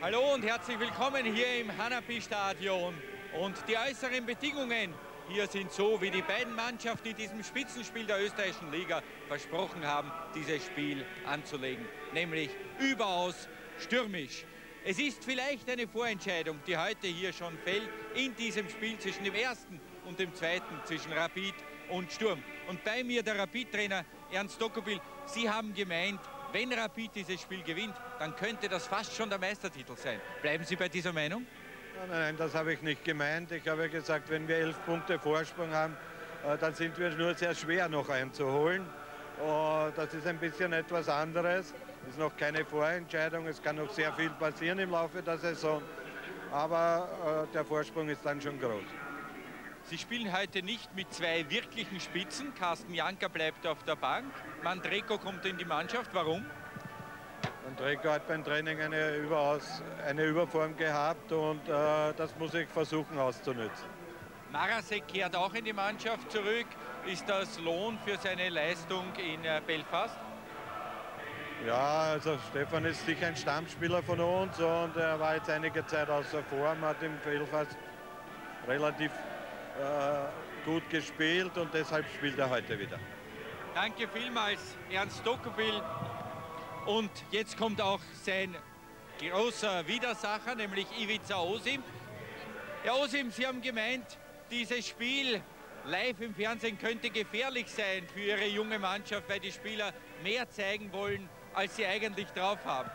Hallo und herzlich willkommen hier im Hanapi-Stadion. Und die äußeren Bedingungen hier sind so, wie die beiden Mannschaften in diesem Spitzenspiel der österreichischen Liga versprochen haben, dieses Spiel anzulegen. Nämlich überaus stürmisch. Es ist vielleicht eine Vorentscheidung, die heute hier schon fällt, in diesem Spiel zwischen dem ersten und dem zweiten, zwischen Rapid und Sturm. Und bei mir der Rapid-Trainer Ernst Dokopil. Sie haben gemeint, wenn Rapid dieses Spiel gewinnt, dann könnte das fast schon der Meistertitel sein. Bleiben Sie bei dieser Meinung? Nein, das habe ich nicht gemeint. Ich habe gesagt, wenn wir 11 Punkte Vorsprung haben, dann sind wir nur sehr schwer noch einzuholen. Das ist ein bisschen etwas anderes. Es ist noch keine Vorentscheidung. Es kann noch sehr viel passieren im Laufe der Saison. Aber der Vorsprung ist dann schon groß. Sie spielen heute nicht mit zwei wirklichen Spitzen. Carsten Janka bleibt auf der Bank. Mandreko kommt in die Mannschaft. Warum? Mandreko hat beim Training eine Überform gehabt und das muss ich versuchen auszunützen. Marasek kehrt auch in die Mannschaft zurück. Ist das Lohn für seine Leistung in Belfast? Ja, also Stefan ist sicher ein Stammspieler von uns und er war jetzt einige Zeit außer Form, hat im Belfast relativ gut gespielt und deshalb spielt er heute wieder. Danke vielmals, Ernst Dokopil. Und jetzt kommt auch sein großer Widersacher, nämlich Ivica Osim. Herr Osim, Sie haben gemeint, dieses Spiel live im Fernsehen könnte gefährlich sein für Ihre junge Mannschaft, weil die Spieler mehr zeigen wollen, als sie eigentlich drauf haben.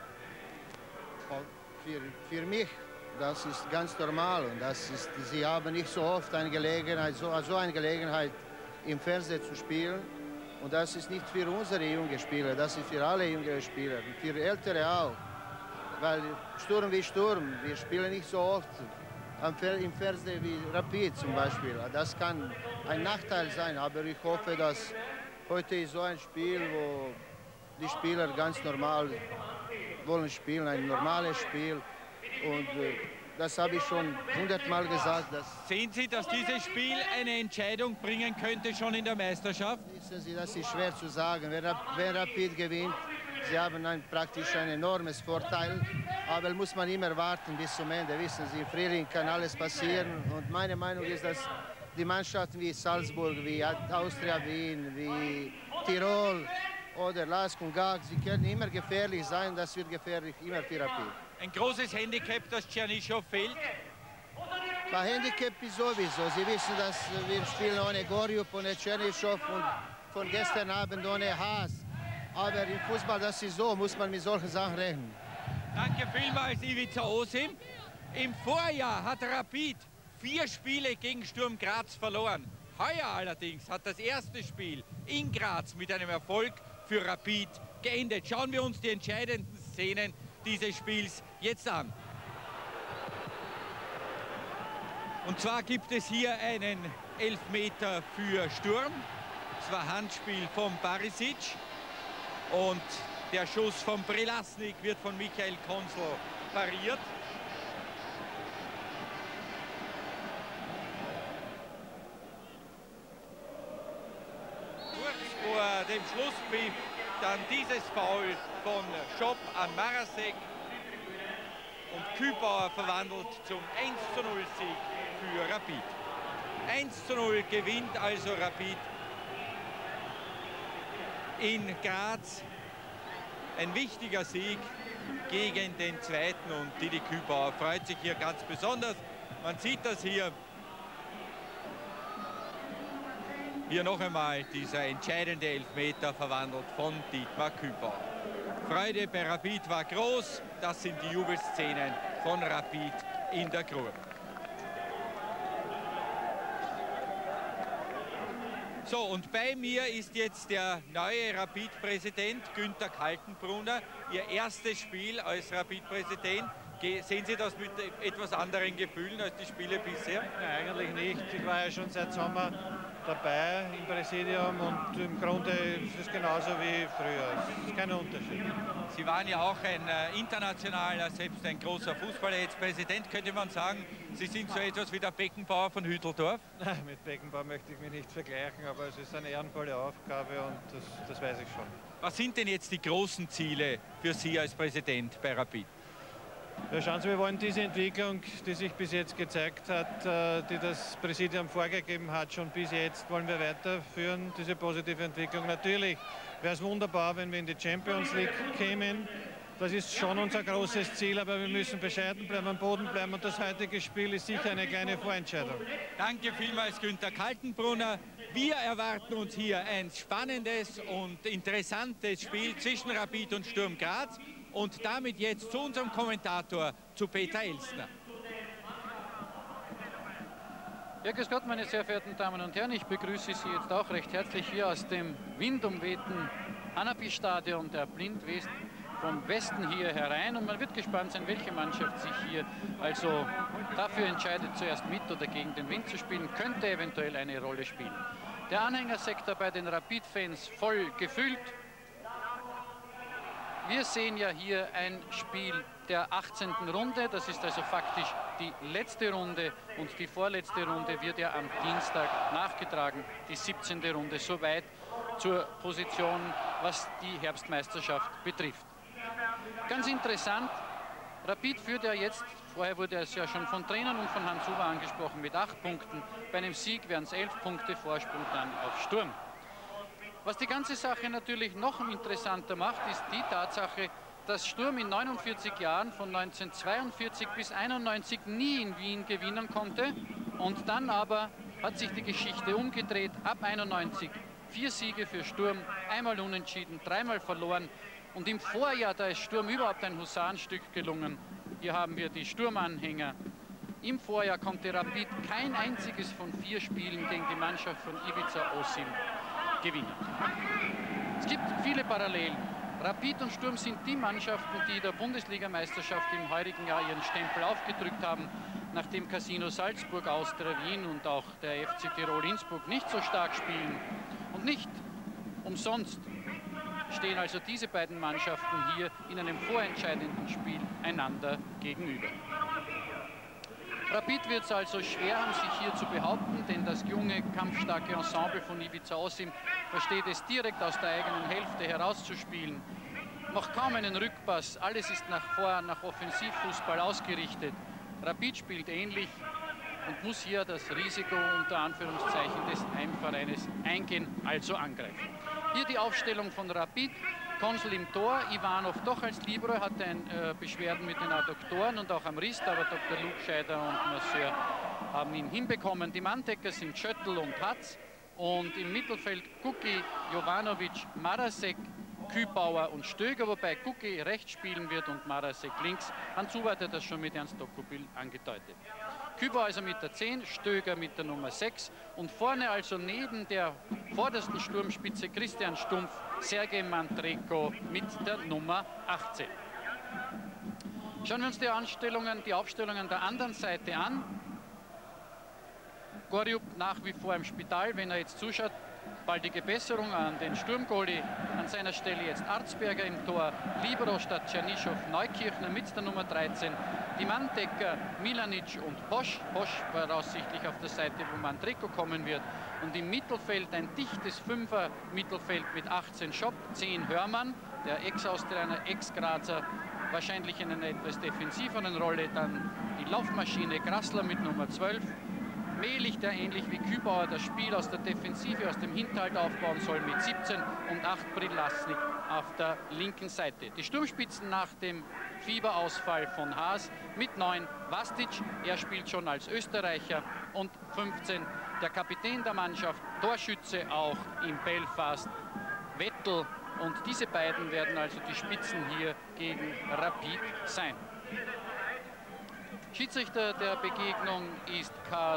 Für mich, das ist ganz normal und sie haben nicht so oft eine Gelegenheit, so eine Gelegenheit im Fernsehen zu spielen. Und das ist nicht für unsere jungen Spieler, das ist für alle jungen Spieler, für Ältere auch. Weil Sturm wie Sturm, wir spielen nicht so oft im Fernsehen wie Rapid zum Beispiel. Das kann ein Nachteil sein, aber ich hoffe, dass heute ist so ein Spiel, wo die Spieler ganz normal wollen spielen, ein normales Spiel. Und das habe ich schon 100-mal gesagt. Sehen Sie, dass dieses Spiel eine Entscheidung bringen könnte, schon in der Meisterschaft? Wissen Sie, das ist schwer zu sagen. Wenn Rapid gewinnt, sie haben praktisch ein enormes Vorteil. Aber muss man immer warten bis zum Ende. Wissen Sie, im Frühling kann alles passieren. Und meine Meinung ist, dass die Mannschaften wie Salzburg, wie Austria Wien, wie Tirol oder Lask und Gag, sie können immer gefährlich sein. Das wird gefährlich immer für Rapid. Ein großes Handicap, dass Czernichow fehlt? Bei Handicap ist sowieso. Sie wissen, dass wir spielen ohne Gorjup, ohne Czernichow und von gestern Abend ohne Haas. Aber im Fußball, das ist so, muss man mit solchen Sachen rechnen. Danke vielmals, Ivica Osim. Im Vorjahr hat Rapid 4 Spiele gegen Sturm Graz verloren. Heuer allerdings hat das erste Spiel in Graz mit einem Erfolg für Rapid geendet. Schauen wir uns die entscheidenden Szenen dieses Spiels jetzt an. Und zwar gibt es hier einen Elfmeter für Sturm. Es war Handspiel von Barisic und der Schuss von Prelasnik wird von Michael Konsel pariert. Kurz vor dem Schlusspfiff dann dieses Foul von Schopp an Marasek und Kübauer verwandelt zum 1:0-Sieg für Rapid. 1:0 gewinnt also Rapid in Graz. Ein wichtiger Sieg gegen den Zweiten und Didi Kübauer freut sich hier ganz besonders. Man sieht das hier. Hier noch einmal dieser entscheidende Elfmeter verwandelt von Dietmar Kübauer. Freude bei Rapid war groß. Das sind die Jubelszenen von Rapid in der Gruppe. So, und bei mir ist jetzt der neue Rapid-Präsident Günther Kaltenbrunner. Ihr erstes Spiel als Rapid-Präsident. Sehen Sie das mit etwas anderen Gefühlen als die Spiele bisher? Nein, eigentlich nicht. Ich war ja schon seit Sommer dabei im Präsidium und im Grunde ist es genauso wie früher. Es ist kein Unterschied. Sie waren ja auch ein internationaler, selbst ein großer Fußballer. Jetzt Präsident, könnte man sagen, Sie sind so etwas wie der Beckenbauer von Hütteldorf? Nein, mit Beckenbauer möchte ich mich nicht vergleichen, aber es ist eine ehrenvolle Aufgabe und das weiß ich schon. Was sind denn jetzt die großen Ziele für Sie als Präsident bei Rapid? Ja, schauen Sie, wir wollen diese Entwicklung, die sich bis jetzt gezeigt hat, die das Präsidium vorgegeben hat, schon bis jetzt, wollen wir weiterführen, diese positive Entwicklung. Natürlich wäre es wunderbar, wenn wir in die Champions League kämen. Das ist schon unser großes Ziel, aber wir müssen bescheiden bleiben, am Boden bleiben. Und das heutige Spiel ist sicher eine kleine Vorentscheidung. Danke vielmals, Günther Kaltenbrunner. Wir erwarten uns hier ein spannendes und interessantes Spiel zwischen Rapid und Sturm Graz. Und damit jetzt zu unserem Kommentator, zu Peter Elstner. Ja, grüß Gott, meine sehr verehrten Damen und Herren. Ich begrüße Sie jetzt auch recht herzlich hier aus dem windumwehten Hanapi-Stadion der Blindwest vom Westen hier herein. Und man wird gespannt sein, welche Mannschaft sich hier also dafür entscheidet, zuerst mit oder gegen den Wind zu spielen. Könnte eventuell eine Rolle spielen. Der Anhängersektor bei den Rapid-Fans voll gefüllt. Wir sehen ja hier ein Spiel der 18. Runde. Das ist also faktisch die letzte Runde. Und die vorletzte Runde wird ja am Dienstag nachgetragen. Die 17. Runde. Soweit zur Position, was die Herbstmeisterschaft betrifft. Ganz interessant. Rapid führt ja jetzt, vorher wurde es ja schon von Trainern und von Hans Huber angesprochen, mit 8 Punkten. Bei einem Sieg wären es 11 Punkte Vorsprung dann auf Sturm. Was die ganze Sache natürlich noch interessanter macht, ist die Tatsache, dass Sturm in 49 Jahren von 1942 bis 1991 nie in Wien gewinnen konnte. Und dann aber hat sich die Geschichte umgedreht. Ab 1991 4 Siege für Sturm, einmal unentschieden, 3-mal verloren. Und im Vorjahr, da ist Sturm überhaupt ein Husarenstück gelungen. Hier haben wir die Sturmanhänger. Im Vorjahr konnte Rapid kein einziges von 4 Spielen gegen die Mannschaft von Ivica Osim gewinnen. Es gibt viele Parallelen. Rapid und Sturm sind die Mannschaften, die der Bundesligameisterschaft im heurigen Jahr ihren Stempel aufgedrückt haben, nachdem Casino Salzburg, Austria Wien und auch der FC Tirol Innsbruck nicht so stark spielen. Und nicht umsonst stehen also diese beiden Mannschaften hier in einem vorentscheidenden Spiel einander gegenüber. Rapid wird es also schwer haben, sich hier zu behaupten, denn das junge, kampfstarke Ensemble von Ivica Osim versteht es direkt aus der eigenen Hälfte herauszuspielen. Noch kaum einen Rückpass, alles ist nach Offensivfußball ausgerichtet. Rapid spielt ähnlich und muss hier das Risiko unter Anführungszeichen des Heimvereines eingehen, also angreifen. Hier die Aufstellung von Rapid. Konsul im Tor, Ivanov doch als Libero, hatte Beschwerden mit den Adduktoren und auch am Rist, aber Dr. Lugscheider und Masseur haben ihn hinbekommen. Die Manndecker sind Schöttl und Hatz und im Mittelfeld Kuki, Jovanovic, Marasek, Kübauer und Stöger, wobei Kuki rechts spielen wird und Marasek links. Hans Huber hat das schon mit Ernst Dokubil angedeutet. Kübauer also mit der 10, Stöger mit der Nummer 6 und vorne also neben der vordersten Sturmspitze Christian Stumpf, Sergej Mandrejko mit der Nummer 18. Schauen wir uns die Aufstellungen der anderen Seite an. Gorjup nach wie vor im Spital, wenn er jetzt zuschaut. Baldige Besserung an den Sturmgoalie. An seiner Stelle jetzt Arzberger im Tor. Libero statt Czernischow, Neukirchner mit der Nummer 13. Die Manndecker Milanic und Posch. Posch war voraussichtlich auf der Seite, wo Mandrejko kommen wird. Und im Mittelfeld ein dichtes Fünfer-Mittelfeld mit 18 Schopp, 10 Hörmann, der Ex-Austrianer, Ex-Grazer, wahrscheinlich in einer etwas defensiveren Rolle. Dann die Laufmaschine Grassler mit Nummer 12. Mehlich, der ähnlich wie Kübauer das Spiel aus der Defensive, aus dem Hinterhalt aufbauen soll mit 17 und 8 Brilasnik auf der linken Seite. Die Sturmspitzen nach dem Fieberausfall von Haas mit 9 Vastic, er spielt schon als Österreicher, und 15 der Kapitän der Mannschaft, Torschütze auch in Belfast, Vettel, und diese beiden werden also die Spitzen hier gegen Rapid sein. Schiedsrichter der Begegnung ist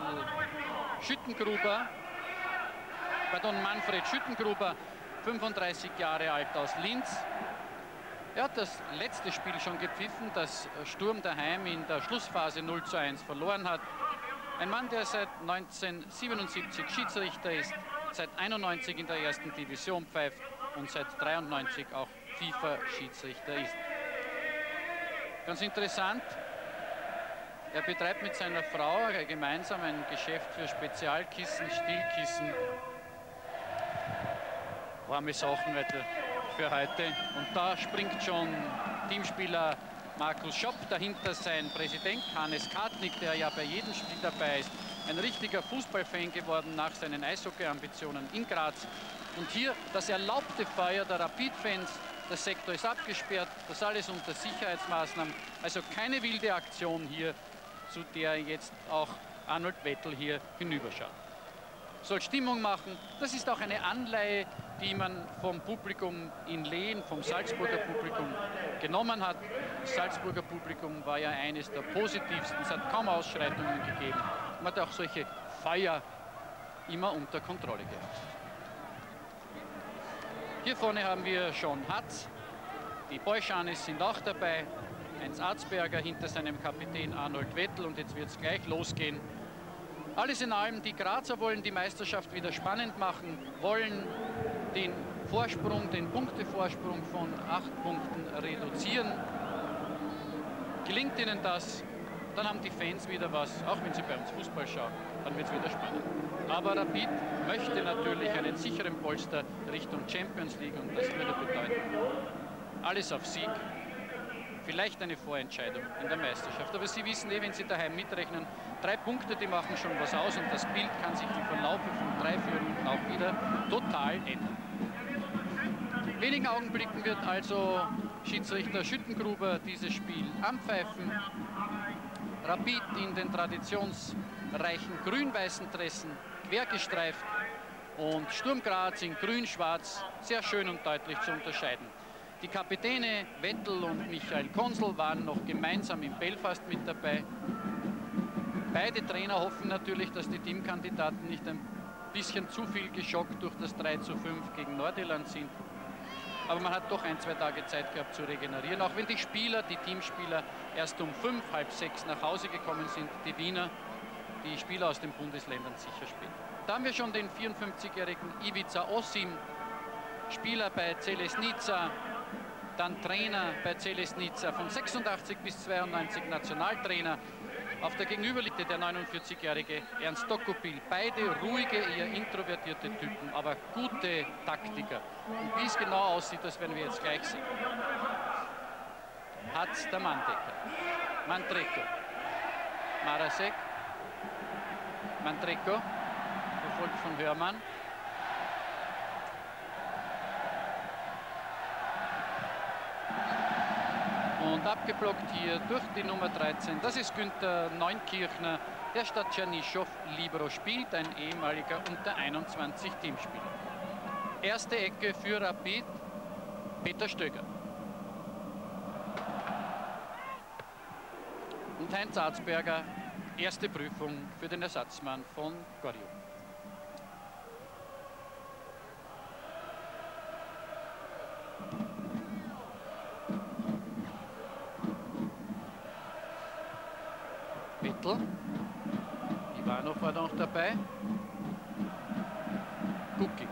Manfred Schüttengruber, 35 Jahre alt, aus Linz. Er hat das letzte Spiel schon gepfiffen, das Sturm daheim in der Schlussphase 0:1 verloren hat. Ein Mann, der seit 1977 Schiedsrichter ist, seit 91 in der ersten Division pfeift und seit 93 auch FIFA-Schiedsrichter ist. Ganz interessant. Er betreibt mit seiner Frau gemeinsam ein Geschäft für Spezialkissen, Stillkissen. Warme Sachen für heute. Und da springt schon Teamspieler Markus Schopp, dahinter sein Präsident Hannes Kartnick, der ja bei jedem Spiel dabei ist. Ein richtiger Fußballfan geworden nach seinen Eishockey-Ambitionen in Graz. Und hier das erlaubte Feuer der Rapid-Fans. Der Sektor ist abgesperrt, das alles unter Sicherheitsmaßnahmen. Also keine wilde Aktion hier, zu der jetzt auch Arnold Wettel hier hinüberschaut. Soll Stimmung machen. Das ist auch eine Anleihe, die man vom Publikum in Lehen, vom Salzburger Publikum genommen hat. Das Salzburger Publikum war ja eines der positivsten. Es hat kaum Ausschreitungen gegeben. Man hat auch solche Feier immer unter Kontrolle gehabt. Hier vorne haben wir schon Hatz. Die Bolschanis sind auch dabei. Heinz Arzberger hinter seinem Kapitän Arnold Wettel. Und jetzt wird es gleich losgehen. Alles in allem, die Grazer wollen die Meisterschaft wieder spannend machen, wollen den Vorsprung, den Punktevorsprung von 8 Punkten reduzieren. Gelingt ihnen das, dann haben die Fans wieder was, auch wenn sie bei uns Fußball schauen, dann wird es wieder spannend. Aber Rapid möchte natürlich einen sicheren Polster Richtung Champions League und das würde bedeuten, alles auf Sieg. Vielleicht eine Vorentscheidung in der Meisterschaft. Aber Sie wissen wenn Sie daheim mitrechnen, 3 Punkte, die machen schon was aus. Und das Bild kann sich im Verlauf von 3 Führungen auch wieder total ändern. In wenigen Augenblicken wird also Schiedsrichter Schüttengruber dieses Spiel anpfeifen. Rapid in den traditionsreichen grün-weißen Dressen, quergestreift. Und Sturm Graz in grün-schwarz, sehr schön und deutlich zu unterscheiden. Die Kapitäne Wettel und Michael Konsel waren noch gemeinsam in Belfast mit dabei. Beide Trainer hoffen natürlich, dass die Teamkandidaten nicht ein bisschen zu viel geschockt durch das 3:5 gegen Nordirland sind. Aber man hat doch 1-2 Tage Zeit gehabt zu regenerieren. Auch wenn die Spieler, die Teamspieler, erst um 5, halb 6 nach Hause gekommen sind. Die Wiener, die Spieler aus den Bundesländern sicher später. Da haben wir schon den 54-jährigen Ivica Osim, Spieler bei Celesnica. Dann Trainer bei Celesnica von 86 bis 92 Nationaltrainer. Auf der Gegenüberlinie der 49-jährige Ernst Dokopil. Beide ruhige, eher introvertierte Typen, aber gute Taktiker. Und wie es genau aussieht, das werden wir jetzt gleich sehen. Hatz der Manndecker. Mantreko. Marasek. Mantreko. Gefolgt von Hörmann. Und abgeblockt hier durch die Nummer 13. Das ist Günther Neunkirchner, der statt Tschernischow Libero spielt, ein ehemaliger unter 21 Teamspieler. Erste Ecke für Rapid, Peter Stöger. Und Heinz Arzberger, erste Prüfung für den Ersatzmann von Goriot. Ivanov war noch dabei. Kuki.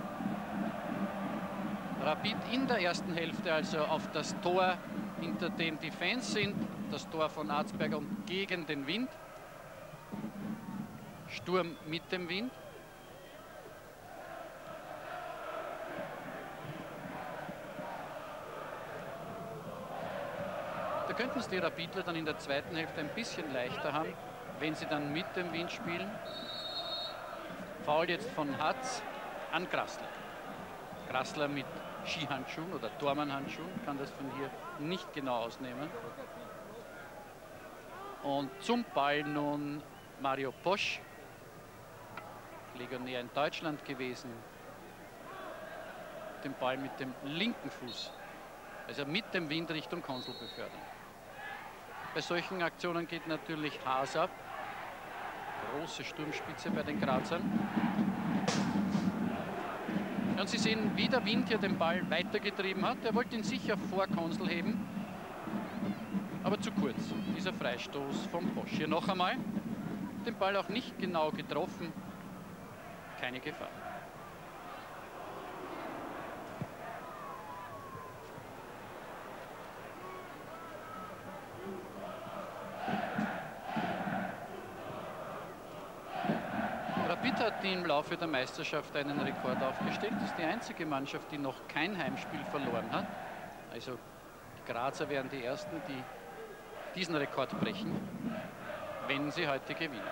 Rapid in der ersten Hälfte also auf das Tor, hinter dem die Fans sind. Das Tor von Arzberger und gegen den Wind. Sturm mit dem Wind. Da könnten es die Rapidler dann in der zweiten Hälfte ein bisschen leichter haben, wenn sie dann mit dem Wind spielen. Foul jetzt von Hatz an Grassler. Grassler mit Skihandschuhen oder Tormann-Handschuhen, kann das von hier nicht genau ausnehmen. Und zum Ball nun Mario Posch, Legionär in Deutschland gewesen. Den Ball mit dem linken Fuß, also mit dem Wind Richtung Konsel befördern. Bei solchen Aktionen geht natürlich Haas ab. Große Sturmspitze bei den Grazern. Und Sie sehen, wie der Wind hier den Ball weitergetrieben hat. Er wollte ihn sicher vor Konsel heben, aber zu kurz. Dieser Freistoß vom Posch. Hier noch einmal. Den Ball auch nicht genau getroffen. Keine Gefahr. Rapid hat im Laufe der Meisterschaft einen Rekord aufgestellt. Das ist die einzige Mannschaft, die noch kein Heimspiel verloren hat. Also die Grazer wären die Ersten, die diesen Rekord brechen, wenn sie heute gewinnen.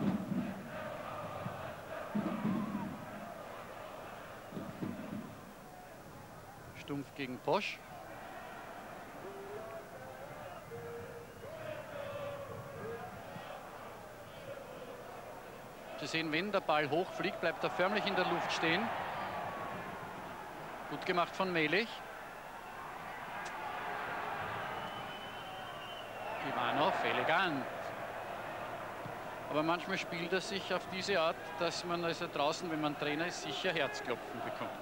Stumpf gegen Posch. Sie sehen, wenn der Ball hochfliegt, bleibt er förmlich in der Luft stehen. Gut gemacht von Melich. Ivanov, elegant. Aber manchmal spielt er sich auf diese Art, dass man also draußen, wenn man Trainer ist, sicher Herzklopfen bekommt.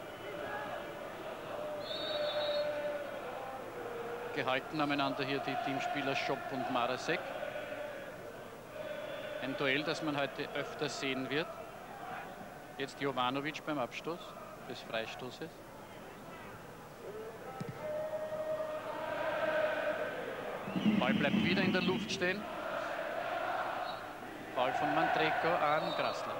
Gehalten aneinander hier die Teamspieler Schopp und Marasek. Ein Duell, das man heute öfter sehen wird. Jetzt Jovanovic beim Abstoß des Freistoßes. Ball bleibt wieder in der Luft stehen. Ball von Mantreko an Grassler.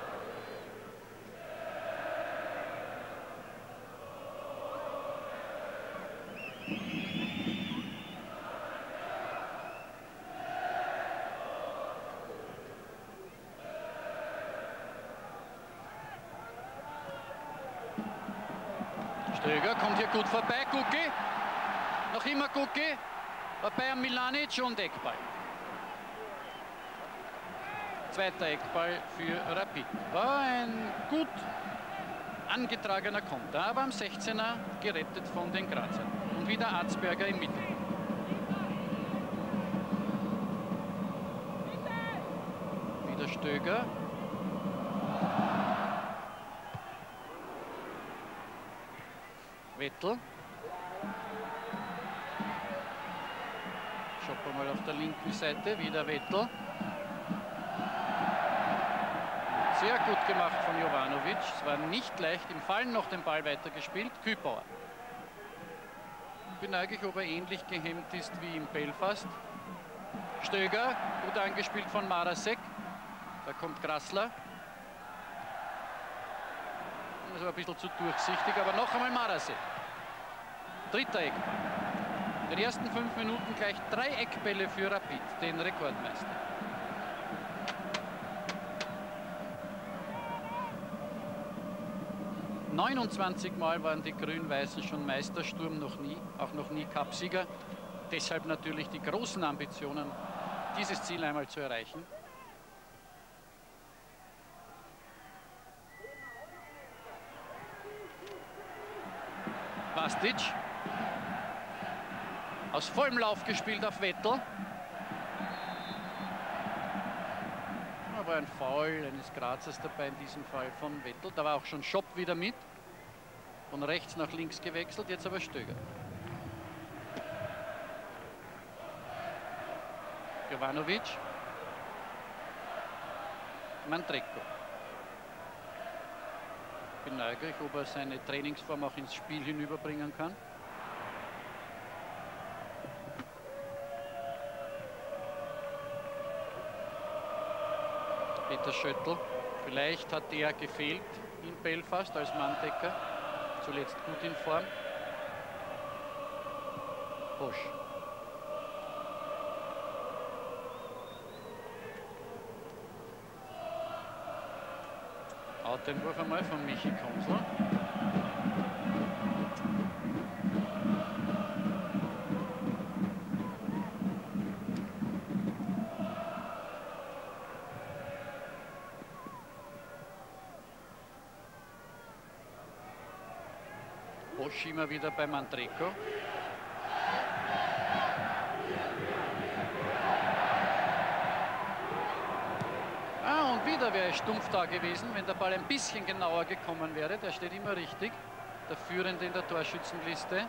Stöger kommt hier gut vorbei. Kuki. Noch immer Kuki. Vorbei an Milanic und Eckball. Zweiter Eckball für Rapid. War ein gut angetragener Konter, aber am 16er gerettet von den Grazern. Und wieder Arzberger im Mittelpunkt. Wieder Stöger. Vettel. Schopper mal auf der linken Seite, wieder Vettel. Sehr gut gemacht von Jovanovic. Es war nicht leicht im Fallen noch den Ball weitergespielt. Kübauer. Ich bin eigentlich, ob er ähnlich gehemmt ist wie in Belfast. Stöger, gut angespielt von Marasek. Da kommt Grassler. Das war ein bisschen zu durchsichtig, aber noch einmal Marasek. Dritter Eckball. In den ersten 5 Minuten gleich 3 Eckbälle für Rapid, den Rekordmeister. ...29 Mal waren die Grün-Weißen schon Meister, Sturm noch nie, auch noch nie Cupsieger. Deshalb natürlich die großen Ambitionen, dieses Ziel einmal zu erreichen. Bastic. Aus vollem Lauf gespielt auf Vettel. Aber ein Foul eines Grazers dabei in diesem Fall von Vettel. Da war auch schon Schopp wieder mit. Von rechts nach links gewechselt, jetzt aber Stöger. Jovanovic. Mantreko. Ich bin neugierig, ob er seine Trainingsform auch ins Spiel hinüberbringen kann. Peter Schöttl. Vielleicht hat er gefehlt in Belfast als Manndecker. Zuletzt gut in Form. Bosch. Outeinwurf einmal von Michi Konzel. Bosch immer wieder bei Mantreko. Und wieder wäre Stumpf da gewesen, wenn der Ball ein bisschen genauer gekommen wäre. Der steht immer richtig, der Führende in der Torschützenliste.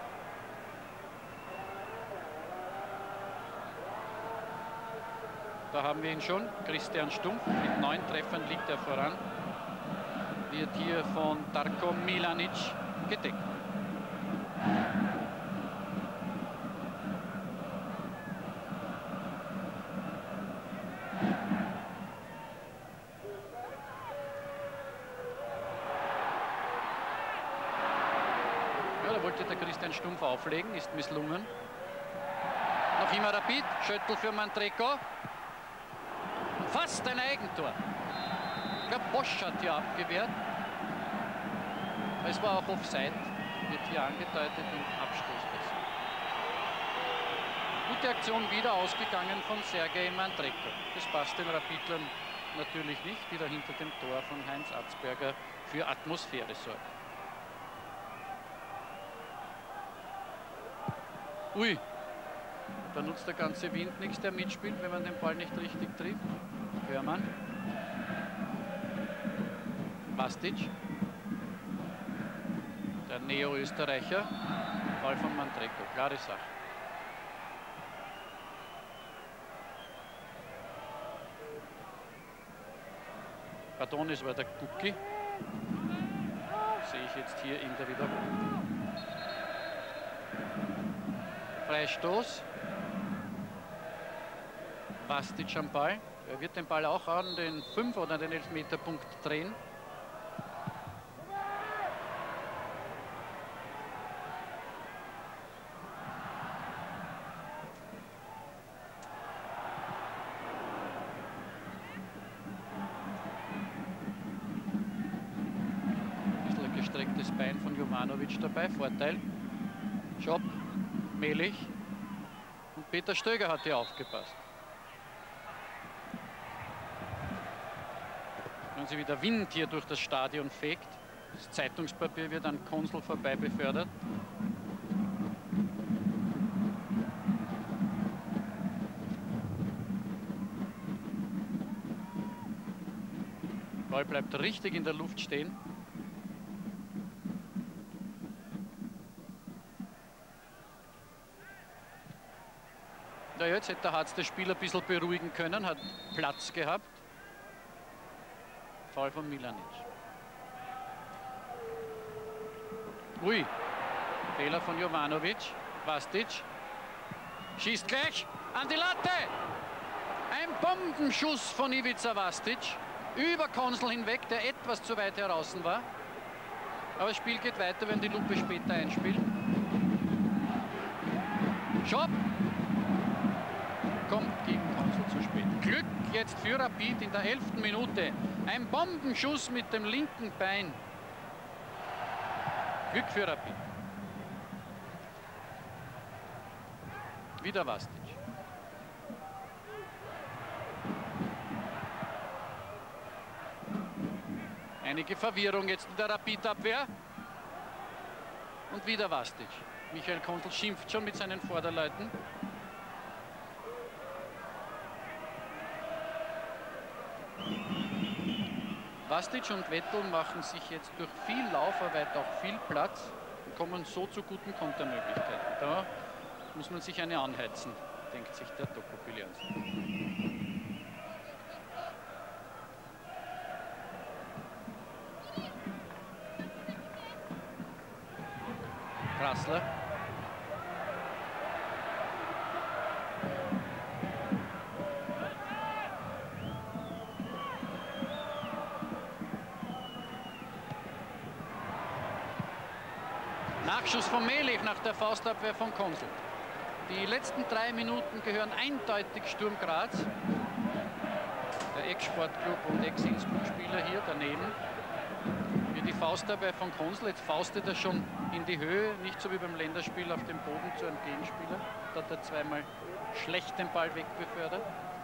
Da haben wir ihn schon, Christian Stumpf. Mit 9 Treffern liegt er voran. Wird hier von Darko Milanic gedeckt. Ja, da wollte der Christian Stumpf auflegen, ist misslungen. Noch immer Rapid, Schöttl für Mantreko. Fast ein Eigentor. Ich glaube, Bosch hat hier abgewehrt. Es war auch Offside, wird hier angedeutet und Abstoß besser. Gute Aktion wieder ausgegangen von Sergej Mantreko. Das passt den Rapidlern natürlich nicht, die da hinter dem Tor von Heinz Atzberger für Atmosphäre sorgen. Ui, da nutzt der ganze Wind nichts, der mitspielt, wenn man den Ball nicht richtig trifft. Hörmann. Vastic. Der Neo-Österreicher. Ball von Mantreko, klare Sache. Badonis war der Gucki. Sehe ich jetzt hier in der Wiederholung. Freistoß. Vastic am Ball. Er wird den Ball auch an den 5- oder den Elfmeterpunkt drehen. Gestrecktes Bein von Jovanovic dabei, Vorteil. Schopp, Melich und Peter Stöger hat hier aufgepasst. Wenn sie wieder Wind hier durch das Stadion fegt, das Zeitungspapier wird an Konsel vorbei befördert. Der Ball bleibt richtig in der Luft stehen. Ja, jetzt hätte der Harz das Spiel ein bisschen beruhigen können, hat Platz gehabt. Foul von Milanic. Ui, Fehler von Jovanovic. Vastic schießt gleich an die Latte. Ein Bombenschuss von Ivica Vastic über Konsel hinweg, der etwas zu weit heraus war. Aber das Spiel geht weiter, wenn die Lupe später einspielt. Schopp. Kommt gegen Konsel zu spät. Glück jetzt für Rapid in der 11. Minute. Ein Bombenschuss mit dem linken Bein. Glück für Rapid. Wieder Vastic. Einige Verwirrung jetzt in der Rapid-Abwehr. Und wieder Vastic. Michael Konsel schimpft schon mit seinen Vorderleuten. Vastic und Vettel machen sich jetzt durch viel Laufarbeit auch viel Platz und kommen so zu guten Kontermöglichkeiten. Da muss man sich eine anheizen, denkt sich der Tocco-Bilians. Grassler. Nachschuss von Melich nach der Faustabwehr von Konsel. Die letzten 3 Minuten gehören eindeutig Sturm Graz. Der Ex-Sportclub und Ex-Innsbruck-Spieler hier daneben. Hier die Faustabwehr von Konsel. Jetzt faustet er schon in die Höhe. Nicht so wie beim Länderspiel auf dem Boden zu einem Gegenspieler. Da hat er zweimal schlecht den Ball wegbefördert.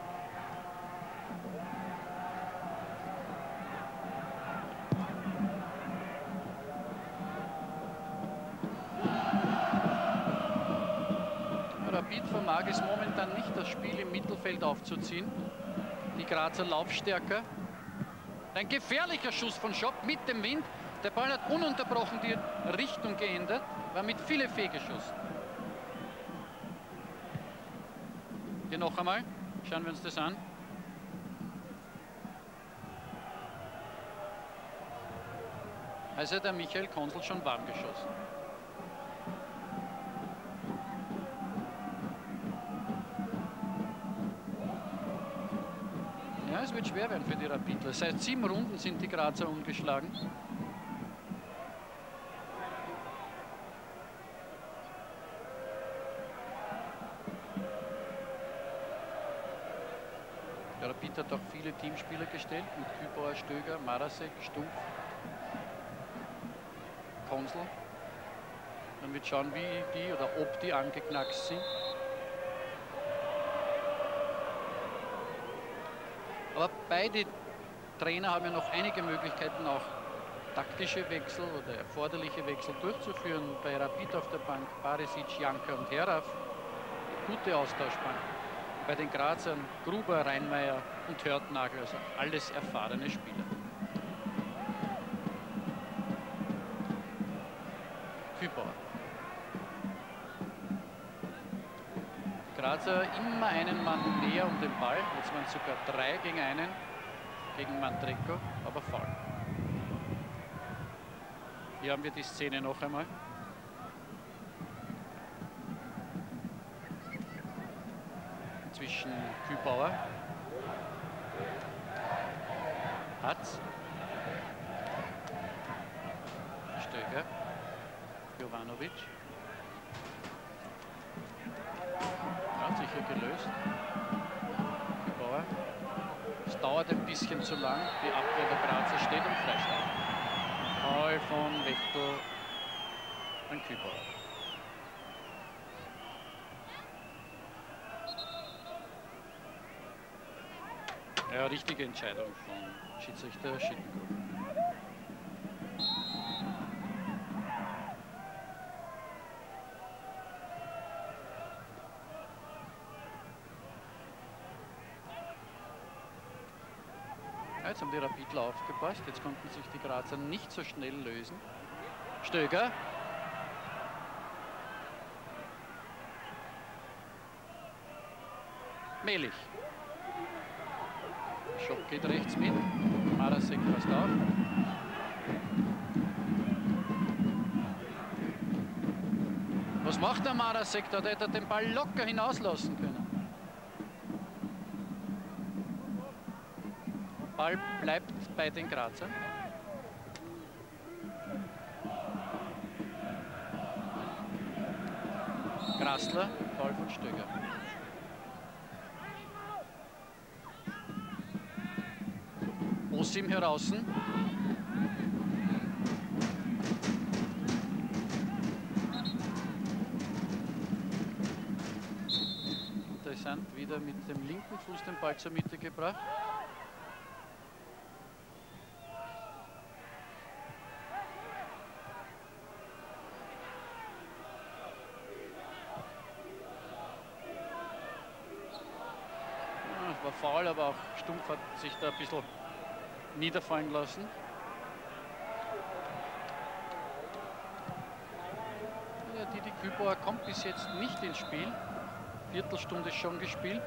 Rapid vermag es momentan nicht, das Spiel im Mittelfeld aufzuziehen. Die Grazer laufstärker. Ein gefährlicher Schuss von Schopp mit dem Wind. Der Ball hat ununterbrochen die Richtung geändert, war mit viele fehlgeschossen. Hier noch einmal, schauen wir uns das an. Also der Michael Konsel schon warm geschossen. Ja, es wird schwer werden für die Rapidler. Seit 7 Runden sind die Grazer ungeschlagen. Rapid hat auch viele Teamspieler gestellt mit Kübauer, Stöger, Marasek, Stumpf, Konsel. Man wird schauen, wie die oder ob die angeknackst sind. Aber beide Trainer haben ja noch einige Möglichkeiten, auch taktische Wechsel oder erforderliche Wechsel durchzuführen. Bei Rapid auf der Bank Barisic, Janka und Heraf. Gute Austauschbank. Bei den Grazern Gruber, Reinmeier und Hörtnagel, also alles erfahrene Spieler. Kübauer. Grazer immer einen Mann mehr um den Ball. Jetzt waren es sogar 3 gegen 1 gegen Mandrecko, aber Foul. Hier haben wir die Szene noch einmal. Zwischen Kübauer, Hatz, Stöger, Jovanovic. Ja, sicher gelöst. Kübauer. Es dauert ein bisschen zu lang. Die Abwehr der Grazer steht am Freistoß. Foul von Wechtel an Kübauer. Ja, richtige Entscheidung von Schiedsrichter Schittengrund. Ja, jetzt haben die Rapidler aufgepasst. Jetzt konnten sich die Grazer nicht so schnell lösen. Stöger. Melich. Schock geht rechts mit. Marasek passt auf. Was macht der Marasek da? Der hätte den Ball locker hinauslassen können. Ball bleibt bei den Grazern. Grassler, Foul von Stöger. Osim heraußen. Interessant, wieder mit dem linken Fuß den Ball zur Mitte gebracht. War faul, aber auch Stumpf hat sich da ein bisschen niederfallen lassen. Ja, Didi Kübauer kommt bis jetzt nicht ins Spiel. Viertelstunde schon gespielt.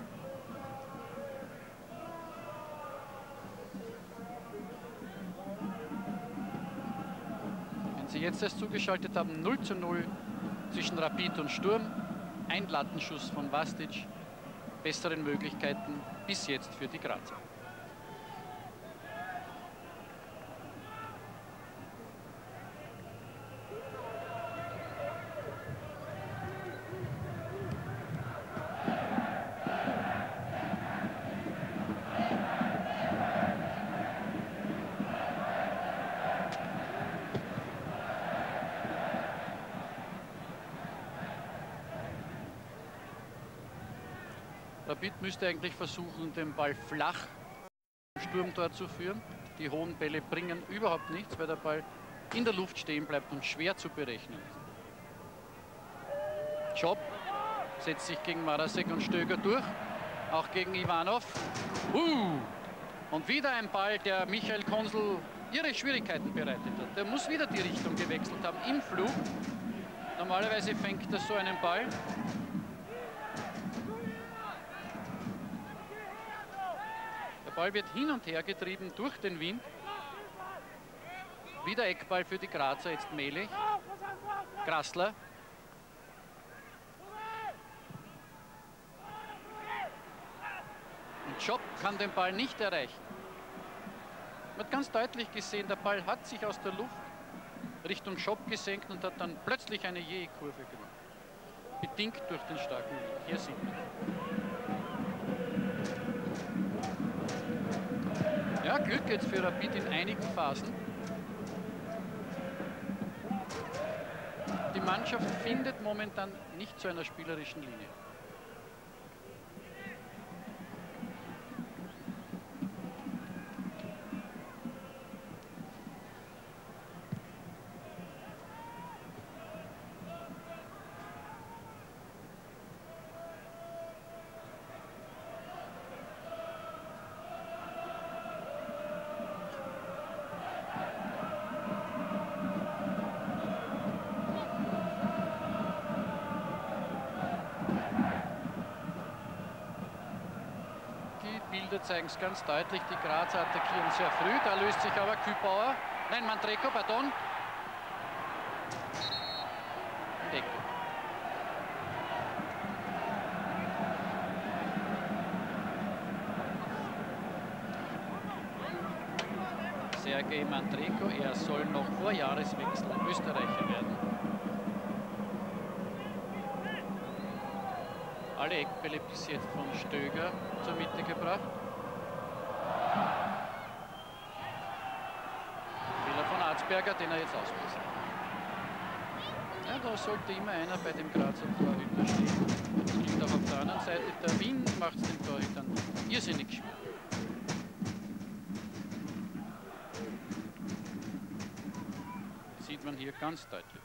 Wenn Sie jetzt erst zugeschaltet haben, 0:0 zwischen Rapid und Sturm. Ein Lattenschuss von Vastic. Besseren Möglichkeiten bis jetzt für die Grazer. Rapid müsste eigentlich versuchen, den Ball flach im Sturmtor zu führen. Die hohen Bälle bringen überhaupt nichts, weil der Ball in der Luft stehen bleibt und schwer zu berechnen ist. Job setzt sich gegen Marasek und Stöger durch, auch gegen Ivanov. Und wieder ein Ball, der Michael Konsel ihre Schwierigkeiten bereitet hat. Der muss wieder die Richtung gewechselt haben im Flug. Normalerweise fängt er so einen Ball. Der Ball wird hin und her getrieben durch den Wind. Wieder Eckball für die Grazer, jetzt Melich. Grassler. Und Job kann den Ball nicht erreichen. Man hat ganz deutlich gesehen, der Ball hat sich aus der Luft Richtung Job gesenkt und hat dann plötzlich eine jähe Kurve gemacht. Bedingt durch den starken Wind. Hier sieht man. Ja, Glück jetzt für Rapid in einigen Phasen. Die Mannschaft findet momentan nicht zu einer spielerischen Linie. Zeigen es ganz deutlich, die Grazer attackieren sehr früh, da löst sich aber Kübauer, nein, Mantreko, pardon. Decke. Sergej Mantreko, er soll noch vor Jahreswechsel Österreicher werden. Alle Eckbälle bis jetzt von Stöger zur Mitte gebracht. Fehler von Arzberger, den er jetzt auslässt. Ja, da sollte immer einer bei dem Grazer Torhüter stehen. Das gilt auch auf der anderen Seite. Der Wind macht es den Torhütern irrsinnig schwer. Das sieht man hier ganz deutlich.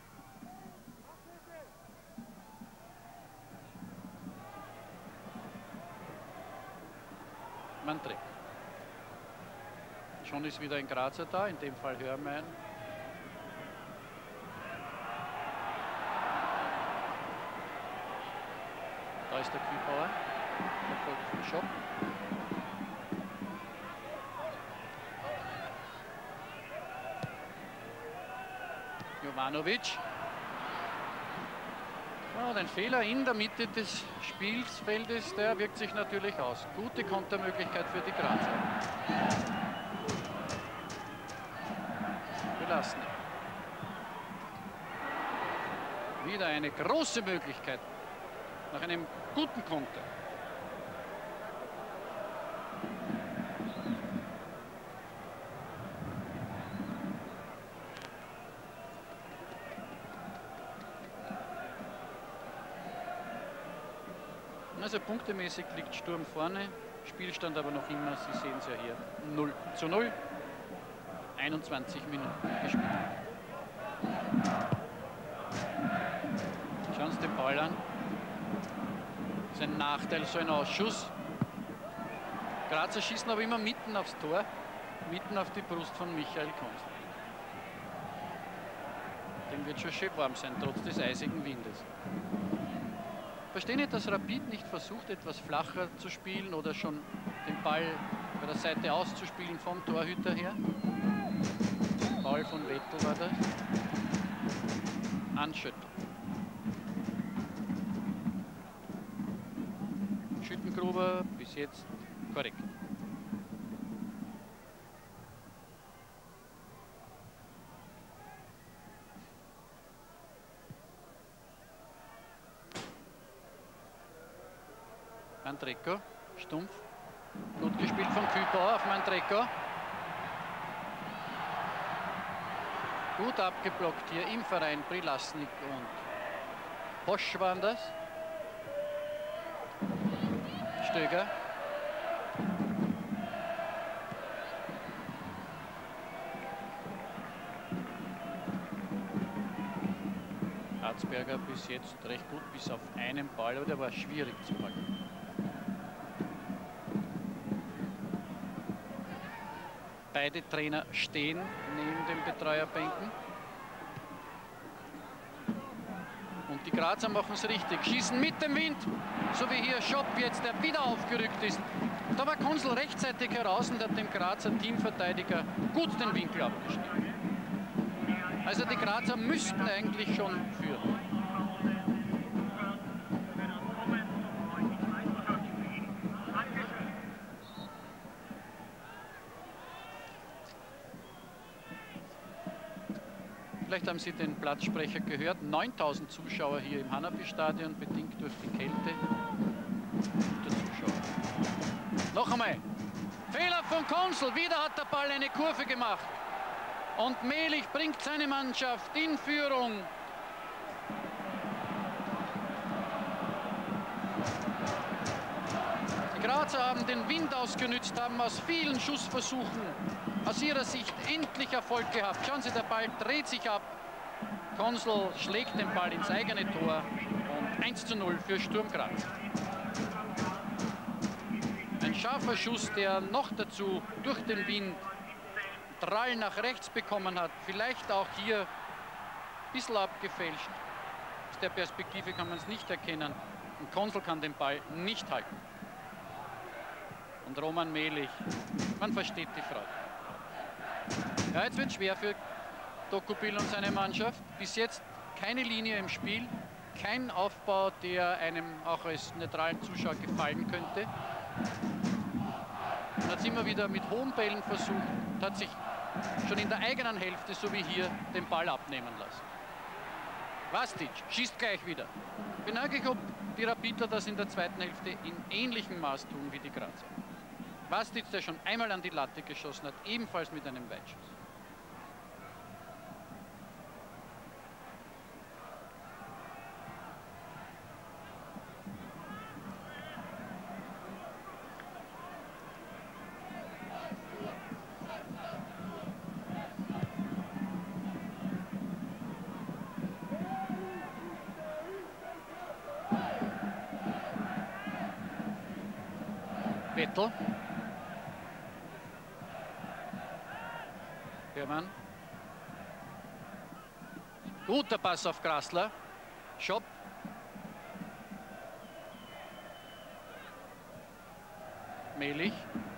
Mantreko. Schon ist wieder ein Grazer da, in dem Fall Hörmein. Da ist der Kübauer, verfolgt vom Schopp. Jovanovic. Und ein Fehler in der Mitte des Spielfeldes, der wirkt sich natürlich aus. Gute Kontermöglichkeit für die Grazer. Belassen. Wieder eine große Möglichkeit nach einem guten Konter. Also punktemäßig liegt Sturm vorne, Spielstand aber noch immer, Sie sehen es ja hier, 0:0, 21 Minuten gespielt. Schauen Sie den Ball an. Das ist ein Nachteil, so ein Ausschuss. Grazer schießen aber immer mitten aufs Tor, mitten auf die Brust von Michael Konst. Dem wird schon schön warm sein, trotz des eisigen Windes. Verstehe nicht, dass Rapid nicht versucht, etwas flacher zu spielen oder schon den Ball bei der Seite auszuspielen vom Torhüter her. Ball von Vettel war das. Anschütteln. Schüttengruber bis jetzt korrekt. Mantreko, stumpf. Gut gespielt von Kübauer auf Mantreko. Gut abgeblockt hier im Verein Prilasnik und Posch waren das. Stöger. Arzberger bis jetzt recht gut, bis auf einen Ball, aber der war schwierig zu packen. Beide Trainer stehen neben den Betreuerbänken. Und die Grazer machen es richtig. Schießen mit dem Wind, so wie hier Schopp jetzt, der wieder aufgerückt ist. Da war Kunzel rechtzeitig heraus und hat dem Grazer Teamverteidiger gut den Winkel abgeschnitten. Also die Grazer müssten eigentlich schon führen. Vielleicht haben Sie den Platzsprecher gehört. 9000 Zuschauer hier im Hanapi-Stadion, bedingt durch die Kälte. Gute Zuschauer. Noch einmal. Fehler von Konsel. Wieder hat der Ball eine Kurve gemacht. Und Mehlich bringt seine Mannschaft in Führung. Die Grazer haben den Wind ausgenützt, haben aus vielen Schussversuchen aus ihrer Sicht endlich Erfolg gehabt. Schauen Sie, der Ball dreht sich ab. Konsel schlägt den Ball ins eigene Tor und 1:0 für Sturm Graz. Ein scharfer Schuss, der noch dazu durch den Wind Drall nach rechts bekommen hat. Vielleicht auch hier ein bisschen abgefälscht. Aus der Perspektive kann man es nicht erkennen. Und Konsel kann den Ball nicht halten. Und Roman Mehlich, man versteht die Freude. Ja, jetzt wird es schwer für Tocqueville und seine Mannschaft. Bis jetzt keine Linie im Spiel, kein Aufbau, der einem auch als neutralen Zuschauer gefallen könnte. Man hat es immer wieder mit hohen Bällen versucht und hat sich schon in der eigenen Hälfte, so wie hier, den Ball abnehmen lassen. Vastic schießt gleich wieder. Ich bin eigentlich, ob die Rapidler das in der zweiten Hälfte in ähnlichem Maß tun wie die Grazer. Vastic, der schon einmal an die Latte geschossen hat, ebenfalls mit einem Weitschuss. Vettel. Hermann. Guter Pass auf Grassler. Schopp. Mehlich.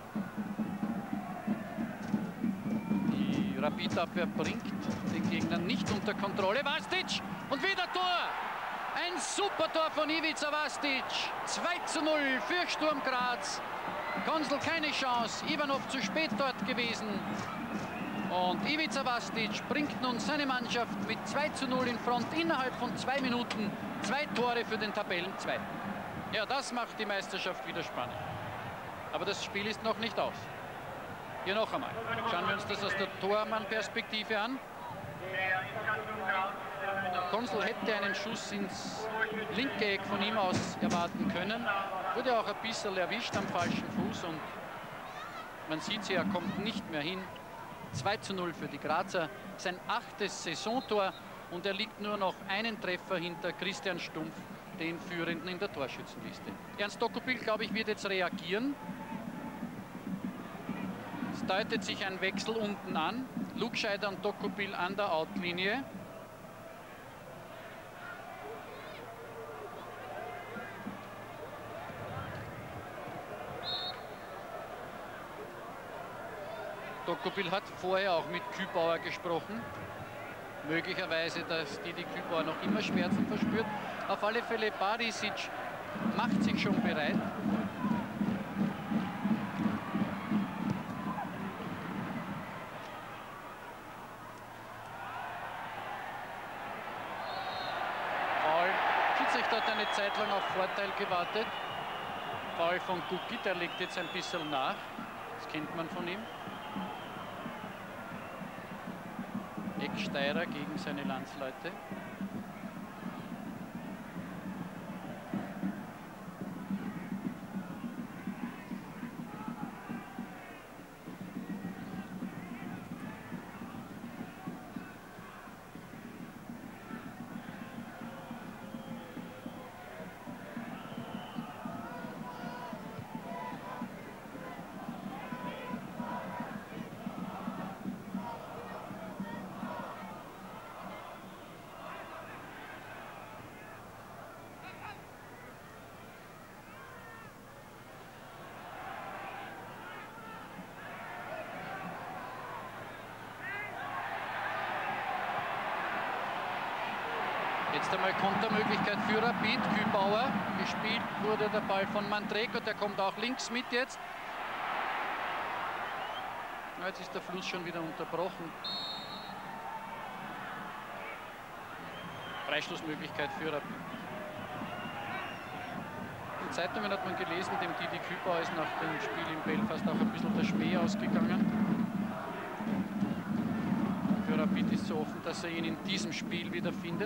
Die Rapid-Abwehr bringt den Gegner nicht unter Kontrolle. Vastic und wieder Tor. Ein super Tor von Ivica Vastic. 2:0 für Sturm Graz. Konsel keine Chance. Ivanov zu spät dort gewesen. Und Ivica Vastic bringt nun seine Mannschaft mit 2:0 in Front innerhalb von 2 Minuten. 2 Tore für den Tabellenzweiten. Ja, das macht die Meisterschaft wieder spannend. Aber das Spiel ist noch nicht aus. Hier noch einmal. Schauen wir uns das aus der Tormann-Perspektive an. Konsel hätte einen Schuss ins linke Eck von ihm aus erwarten können. Wurde auch ein bisschen erwischt am falschen Fuß und man sieht sie, er kommt nicht mehr hin. 2:0 für die Grazer. Sein 8. Saisontor und er liegt nur noch einen Treffer hinter Christian Stumpf, den Führenden in der Torschützenliste. Ernst Tocqueville, glaube ich, wird jetzt reagieren. Es deutet sich ein Wechsel unten an. Lugscheider und Tocqueville an der Outlinie. Tocqueville hat vorher auch mit Kübauer gesprochen. Möglicherweise, dass die Kübauer noch immer Schmerzen verspürt. Auf alle Fälle, Barisic macht sich schon bereit. Foul. Schiedsrichter hat eine Zeit lang auf Vorteil gewartet. Foul von Gucki, der legt jetzt ein bisschen nach. Das kennt man von ihm. Ecksteirer gegen seine Landsleute. Jetzt einmal Kontermöglichkeit für Rapid. Kübauer. Gespielt wurde der Ball von Mandreko. Der kommt auch links mit jetzt. Ja, jetzt ist der Fluss schon wieder unterbrochen. Freistoßmöglichkeit für Rapid. Zeitungen hat man gelesen, dem Didi Kübauer ist nach dem Spiel in Belfast auch ein bisschen der Spee ausgegangen. Für Rapid ist so offen, dass er ihn in diesem Spiel wieder findet.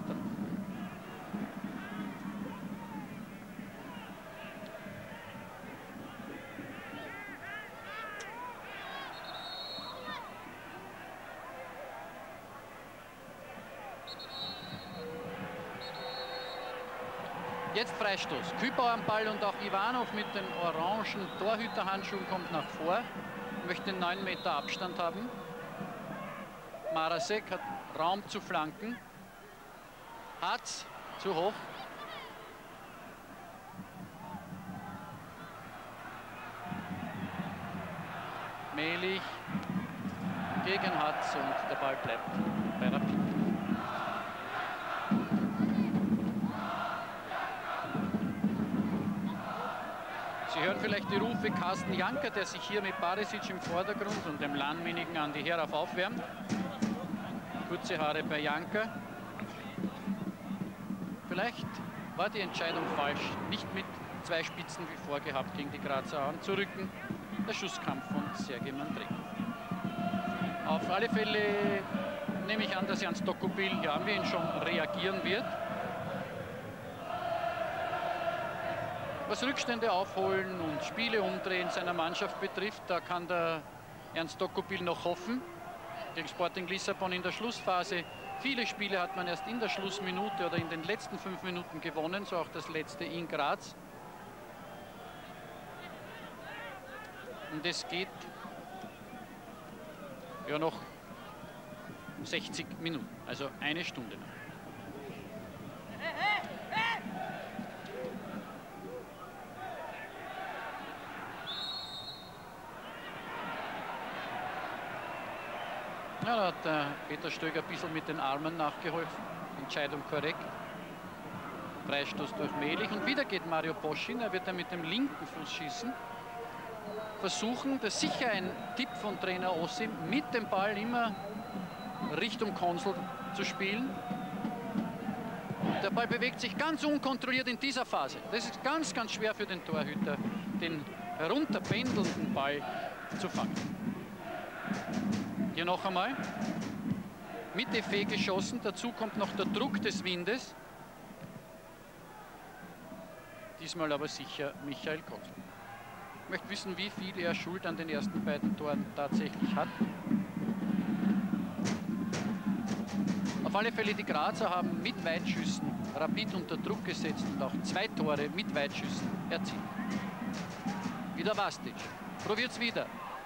Jetzt Freistoß. Kübauer am Ball und auch Ivanov mit den orangen Torhüterhandschuhen kommt nach vor. Möchte 9 Meter Abstand haben. Marasek hat Raum zu flanken. Hatz zu hoch. Melich gegen Hatz und der Ball bleibt bei Rapid. Sie hören vielleicht die Rufe Carsten Janker, der sich hier mit Barisic im Vordergrund und dem lanminigen Andi Herauf aufwärmt. Kurze Haare bei Janker. Vielleicht war die Entscheidung falsch, nicht mit 2 Spitzen wie vorgehabt gegen die Grazer Auen zu rücken. Der Schusskampf von Sergej Mandrejko. Auf alle Fälle nehme ich an, dass Jan Stockobil, hier haben wir ihn schon, reagieren wird. Was Rückstände aufholen und Spiele umdrehen seiner Mannschaft betrifft, da kann der Jan Stockobil noch hoffen. Gegen Sporting Lissabon in der Schlussphase. Viele Spiele hat man erst in der Schlussminute oder in den letzten 5 Minuten gewonnen, so auch das letzte in Graz. Und es geht ja noch 60 Minuten, also 1 Stunde noch. Ja, da hat Peter Stöger ein bisschen mit den Armen nachgeholfen. Entscheidung korrekt. Freistoß durch Melich. Und wieder geht Mario Boschin. Er wird dann mit dem linken Fuß schießen. Versuchen, das ist sicher ein Tipp von Trainer Osim, mit dem Ball immer Richtung Konsul zu spielen. Der Ball bewegt sich ganz unkontrolliert in dieser Phase. Das ist ganz, ganz schwer für den Torhüter, den herunterpendelnden Ball zu fangen. Hier noch einmal. Mit Effet geschossen. Dazu kommt noch der Druck des Windes. Diesmal aber sicher Michael Konsul. Ich möchte wissen, wie viel er Schuld an den ersten beiden Toren tatsächlich hat. Auf alle Fälle, die Grazer haben mit Weitschüssen Rapid unter Druck gesetzt und auch 2 Tore mit Weitschüssen erzielt. Wieder Vastic. Probiert's wieder.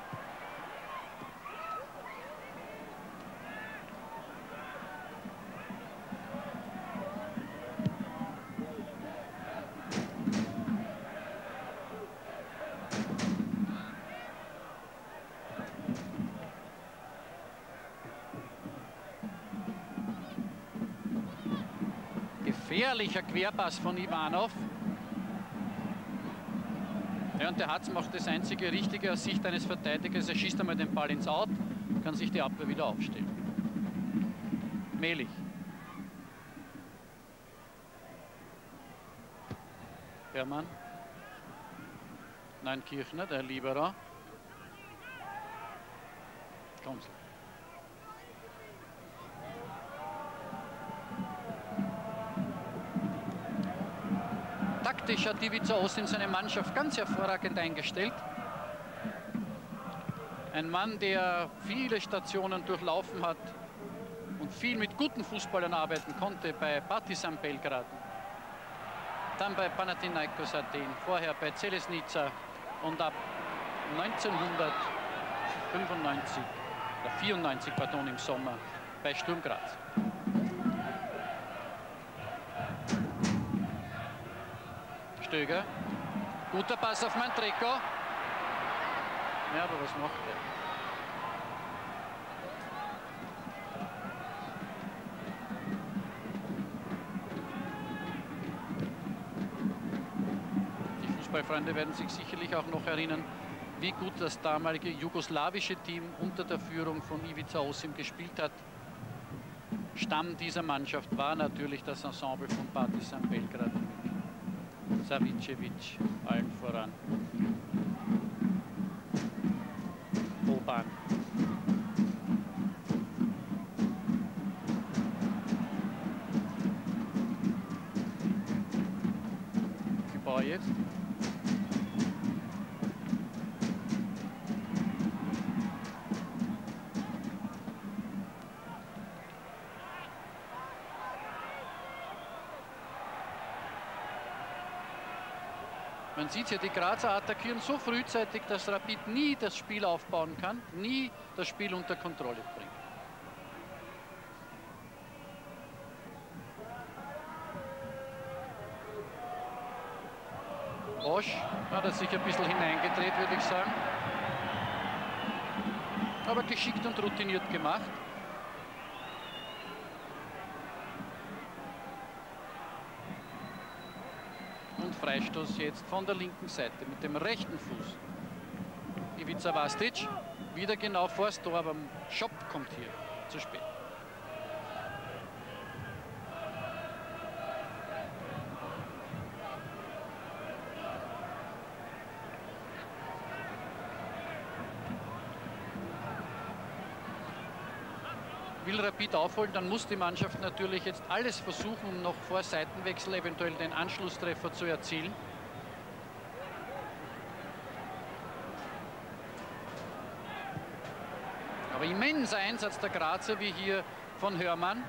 Gefährlicher Querpass von Ivanov. Ja, und der Hatz macht das einzige Richtige aus Sicht eines Verteidigers. Er schießt einmal den Ball ins Out, kann sich die Abwehr wieder aufstellen. Melich. Hermann. Neunkirchner, der Libero. Konsul. Taktisch hat Ivica Osim seine Mannschaft ganz hervorragend eingestellt. Ein Mann, der viele Stationen durchlaufen hat und viel mit guten Fußballern arbeiten konnte bei Partizan Belgrad, dann bei Panathinaikos Athen, vorher bei Celesnica und ab 1995 oder 94, pardon, im Sommer bei Sturm Graz. Stöger. Guter Pass auf Mandrejko. Ja, aber was macht er? Die Fußballfreunde werden sich sicherlich auch noch erinnern, wie gut das damalige jugoslawische Team unter der Führung von Ivica Osim gespielt hat. Stamm dieser Mannschaft war natürlich das Ensemble von Partizan Belgrad. Savicevic allen voran. Boban. Gebauer jetzt. Man sieht hier, die Grazer attackieren so frühzeitig, dass Rapid nie das Spiel aufbauen kann, nie das Spiel unter Kontrolle bringt. Bosch hat er sich ein bisschen hineingedreht, würde ich sagen. Aber geschickt und routiniert gemacht. Und Freistoß jetzt von der linken Seite mit dem rechten Fuß. Ivica Vastic wieder genau vors Tor, aber Schopp kommt hier zu spät. Will Rapid aufholen, dann muss die Mannschaft natürlich jetzt alles versuchen, um noch vor Seitenwechsel eventuell den Anschlusstreffer zu erzielen. Aber immenser Einsatz der Grazer, wie hier von Hörmann.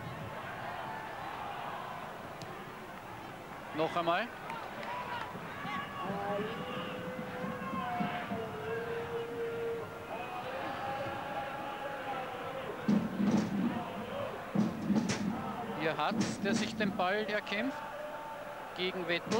Noch einmal. Hier Hatz, der sich den Ball erkämpft gegen Vettel.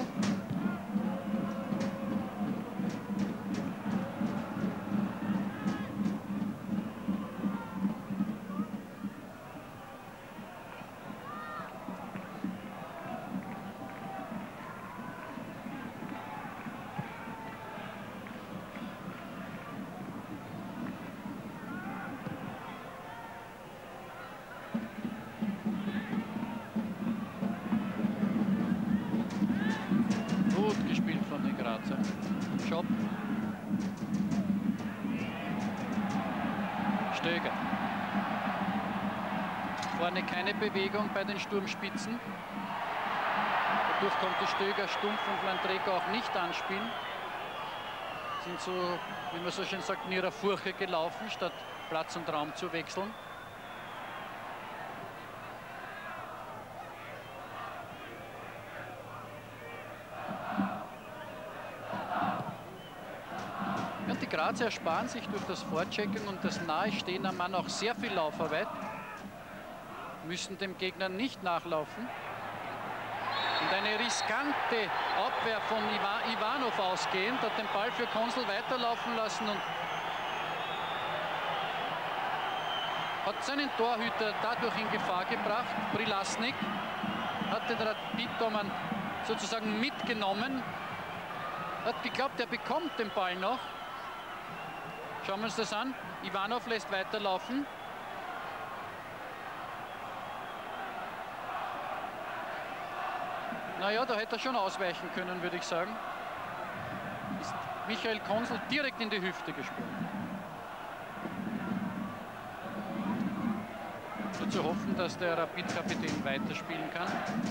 Schopp. Stöger. Vorne keine Bewegung bei den Sturmspitzen. Dadurch konnte Stöger, Stumpf und Landreco auch nicht anspielen. Sind so, wie man so schön sagt, in ihrer Furche gelaufen, statt Platz und Raum zu wechseln. Die Grazer ersparen sich durch das Vorchecken und das Nahestehen am Mann auch sehr viel Laufarbeit. Müssen dem Gegner nicht nachlaufen. Und eine riskante Abwehr von Ivanov ausgehend, hat den Ball für Konsel weiterlaufen lassen und hat seinen Torhüter dadurch in Gefahr gebracht. Prilasnik hat den Rapid-Tormann sozusagen mitgenommen. Hat geglaubt, er bekommt den Ball noch. Schauen wir uns das an. Ivanov lässt weiterlaufen. Naja, da hätte er schon ausweichen können, würde ich sagen. Ist Michael Konsel direkt in die Hüfte gesprungen. Nur zu hoffen, dass der Rapid-Kapitän weiterspielen kann.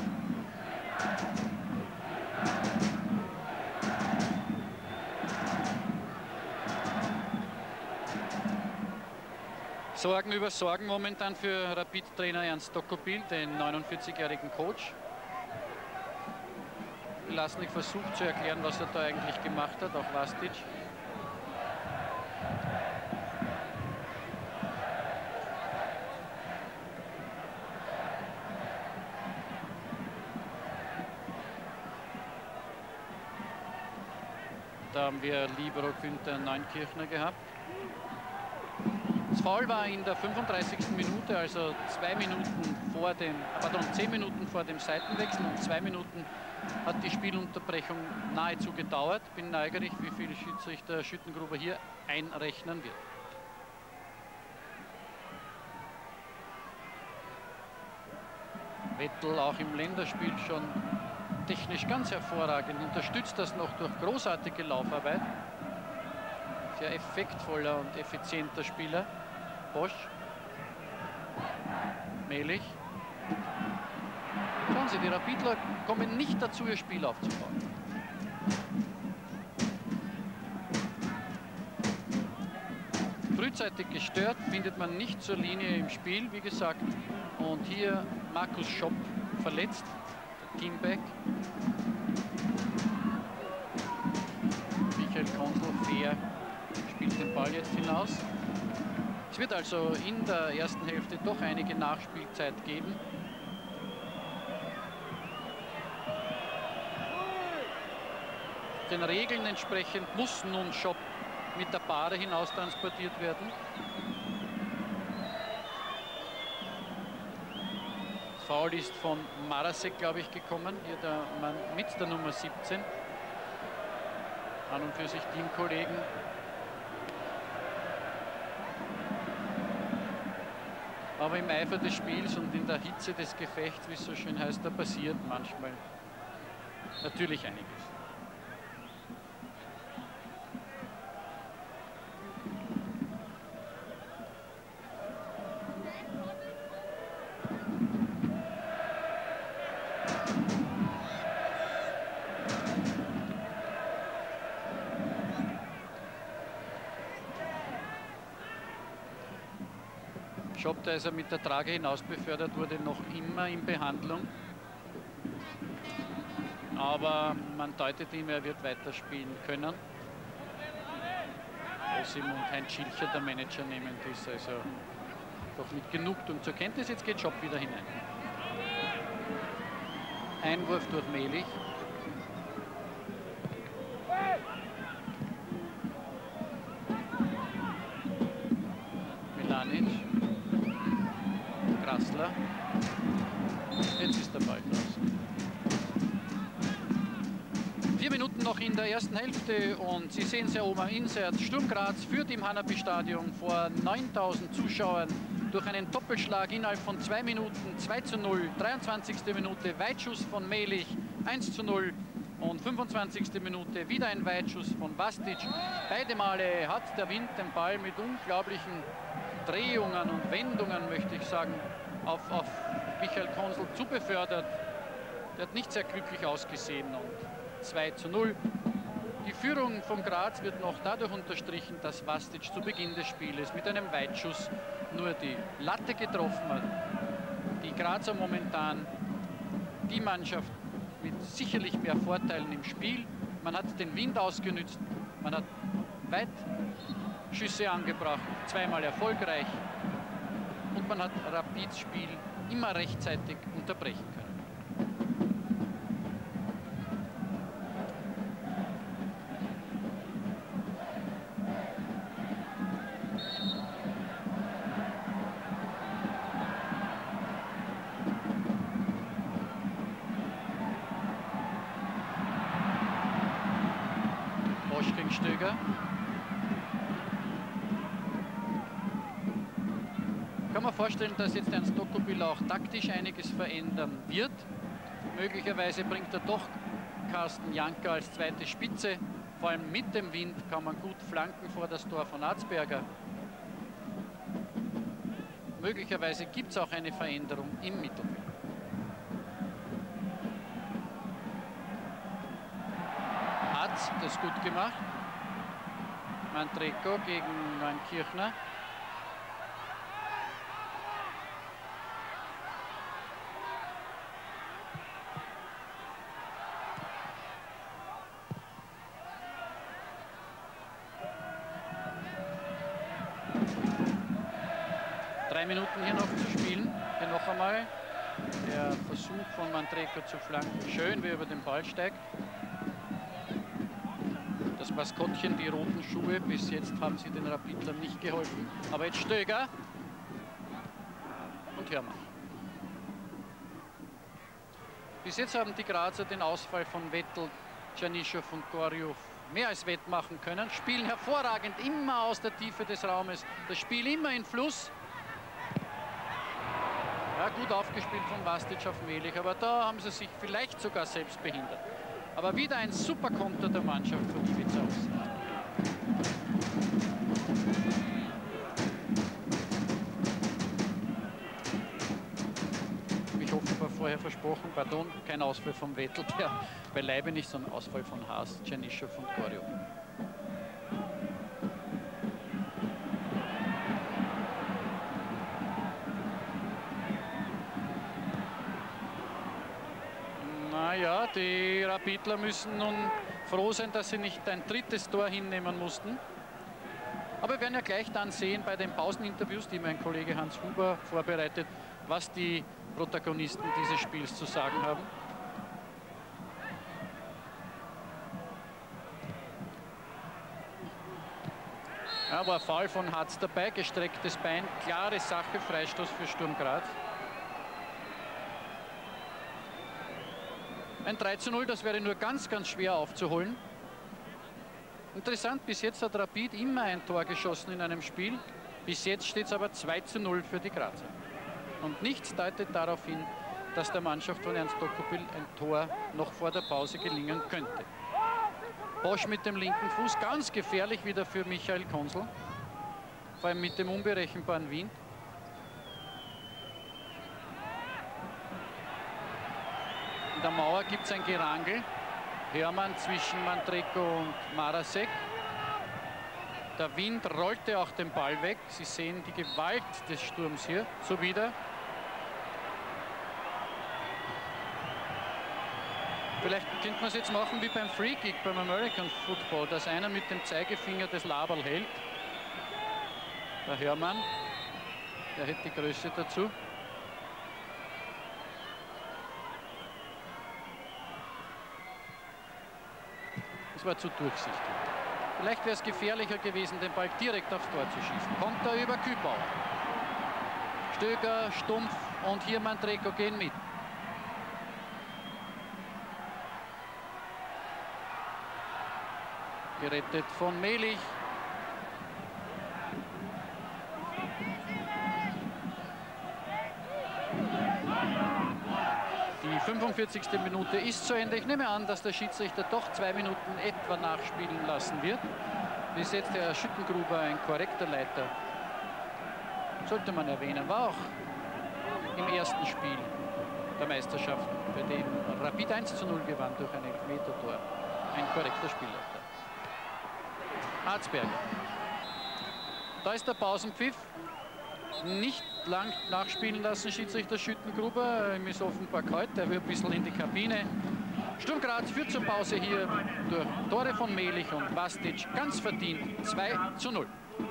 Sorgen über Sorgen momentan für Rapid-Trainer Ernst Dokopil, den 49-jährigen Coach. Lasnik versucht zu erklären, was er da eigentlich gemacht hat, auch Vastic. Da haben wir Libero Günther Neunkirchner gehabt. Das Foul war in der 35. Minute, also 10 Minuten vor dem Seitenwechsel und 2 Minuten hat die Spielunterbrechung nahezu gedauert. Bin neugierig, wie viel Schiedsrichter Schüttengruber hier einrechnen wird. Vettel auch im Länderspiel schon technisch ganz hervorragend, unterstützt das noch durch großartige Laufarbeit. Sehr effektvoller und effizienter Spieler. Bosch. Melich. Schauen Sie, die Rapidler kommen nicht dazu, ihr Spiel aufzubauen. Frühzeitig gestört, findet man nicht zur Linie im Spiel, wie gesagt. Und hier Markus Schopp verletzt, der Teamback. Michael Kondl fair spielt den Ball jetzt hinaus. Es wird also in der ersten Hälfte doch einige Nachspielzeit geben. Den Regeln entsprechend muss nun Schopp mit der Bahre hinaus transportiert werden. Das Foul ist von Marasek, glaube ich, gekommen. Hier der Mann mit der Nummer 17. An und für sich Teamkollegen. Aber im Eifer des Spiels und in der Hitze des Gefechts, wie es so schön heißt, da passiert manchmal natürlich einiges. Schopp, da ist er mit der Trage hinaus befördert wurde, noch immer in Behandlung. Aber man deutet ihm, er wird weiterspielen können. Osim und Heinz Schilcher, der Manager, nehmen das also doch mit Genugtuung zur Kenntnis. Jetzt geht Schopp wieder hinein. Einwurf durch Melich. Milanic. Grassler. Jetzt ist der Ball draußen. 4 Minuten noch in der ersten Hälfte und Sie sehen es ja oben am Insert. Sturm Graz führt im Hanapi-Stadion vor 9000 Zuschauern durch einen Doppelschlag innerhalb von 2 Minuten 2:0. 23. Minute Weitschuss von Melich 1:0 und 25. Minute wieder ein Weitschuss von Vastic. Beide Male hat der Wind den Ball mit unglaublichen Drehungen und Wendungen, möchte ich sagen, auf Michael Kondl zubefördert. Der hat nicht sehr glücklich ausgesehen und 2:0. Die Führung von Graz wird noch dadurch unterstrichen, dass Vastic zu Beginn des Spieles mit einem Weitschuss nur die Latte getroffen hat. Die Grazer momentan die Mannschaft mit sicherlich mehr Vorteilen im Spiel. Man hat den Wind ausgenützt, man hat Weitschüsse angebracht, zweimal erfolgreich und man hat Rapids Spiel immer rechtzeitig unterbrechen können. Stöger. Kann man vorstellen, dass jetzt Ernst Dokopil auch taktisch einiges verändern wird. Möglicherweise bringt er doch Carsten Janka als zweite Spitze. Vor allem mit dem Wind kann man gut flanken vor das Tor von Arzberger. Möglicherweise gibt es auch eine Veränderung im Mittelfeld. Hatz das gut gemacht. Mantreko gegen Neunkirchner. Drei Minuten hier noch zu spielen. Hier noch einmal der Versuch von Mantreko zu flanken. Schön, wie er über den Ball steigt. Das Maskottchen, die roten Schuhe, bis jetzt haben sie den Rapidlern nicht geholfen. Aber jetzt Stöger und Herrmann. Bis jetzt haben die Grazer den Ausfall von Vettel, Janischow und Gorjov mehr als wettmachen können. Spielen hervorragend, immer aus der Tiefe des Raumes. Das Spiel immer in Fluss. Ja, gut aufgespielt von Vastic auf Melich, aber da haben sie sich vielleicht sogar selbst behindert. Aber wieder ein super Konter der Mannschaft von Ivica Osten. Ich hoffe, war vorher versprochen, pardon, kein Ausfall von Vettel, beileibe nicht, sondern Ausfall von Haas, Janischow und Gorio. Naja, die Rapidler müssen nun froh sein, dass sie nicht ein drittes Tor hinnehmen mussten. Aber wir werden ja gleich dann sehen bei den Pauseninterviews, die mein Kollege Hans Huber vorbereitet, was die Protagonisten dieses Spiels zu sagen haben. Ja, war Foul von Hatz dabei, gestrecktes Bein, klare Sache, Freistoß für Sturm Graz. Ein 3:0, das wäre nur ganz, ganz schwer aufzuholen. Interessant, bis jetzt hat Rapid immer ein Tor geschossen in einem Spiel. Bis jetzt steht es aber 2:0 für die Grazer. Und nichts deutet darauf hin, dass der Mannschaft von Ernst Dokupil ein Tor noch vor der Pause gelingen könnte. Bosch mit dem linken Fuß, ganz gefährlich wieder für Michael Konsel. Vor allem mit dem unberechenbaren Wind. In der Mauer gibt es ein Gerangel. Hörmann zwischen Mantreko und Marasek. Der Wind rollte auch den Ball weg. Sie sehen die Gewalt des Sturms hier. So wieder. Vielleicht könnte man es jetzt machen wie beim Free Kick beim American Football, dass einer mit dem Zeigefinger das Laberl hält. Der Hörmann, der hätte die Größe dazu. Das war zu durchsichtig. Vielleicht wäre es gefährlicher gewesen, den Ball direkt aufs Tor zu schießen. Kommt er über Kübauer. Stöger, Stumpf und hier Mantreko gehen mit. Gerettet von Melich. Die 45. Minute ist zu Ende. Ich nehme an, dass der Schiedsrichter doch 2 Minuten etwa nachspielen lassen wird. Bis jetzt der Schüttengruber ein korrekter Leiter. Sollte man erwähnen. War auch im ersten Spiel der Meisterschaft, bei dem Rapid 1:0 gewann durch ein Elfmetertor. Ein korrekter Spielleiter. Harzberger. Da ist der Pausenpfiff. Nicht lang nachspielen lassen, Schiedsrichter Schüttengruber. Ihm ist offenbar kalt, er will ein bisschen in die Kabine. Sturm Graz führt zur Pause hier durch Tore von Melich und Vastic. Ganz verdient 2:0.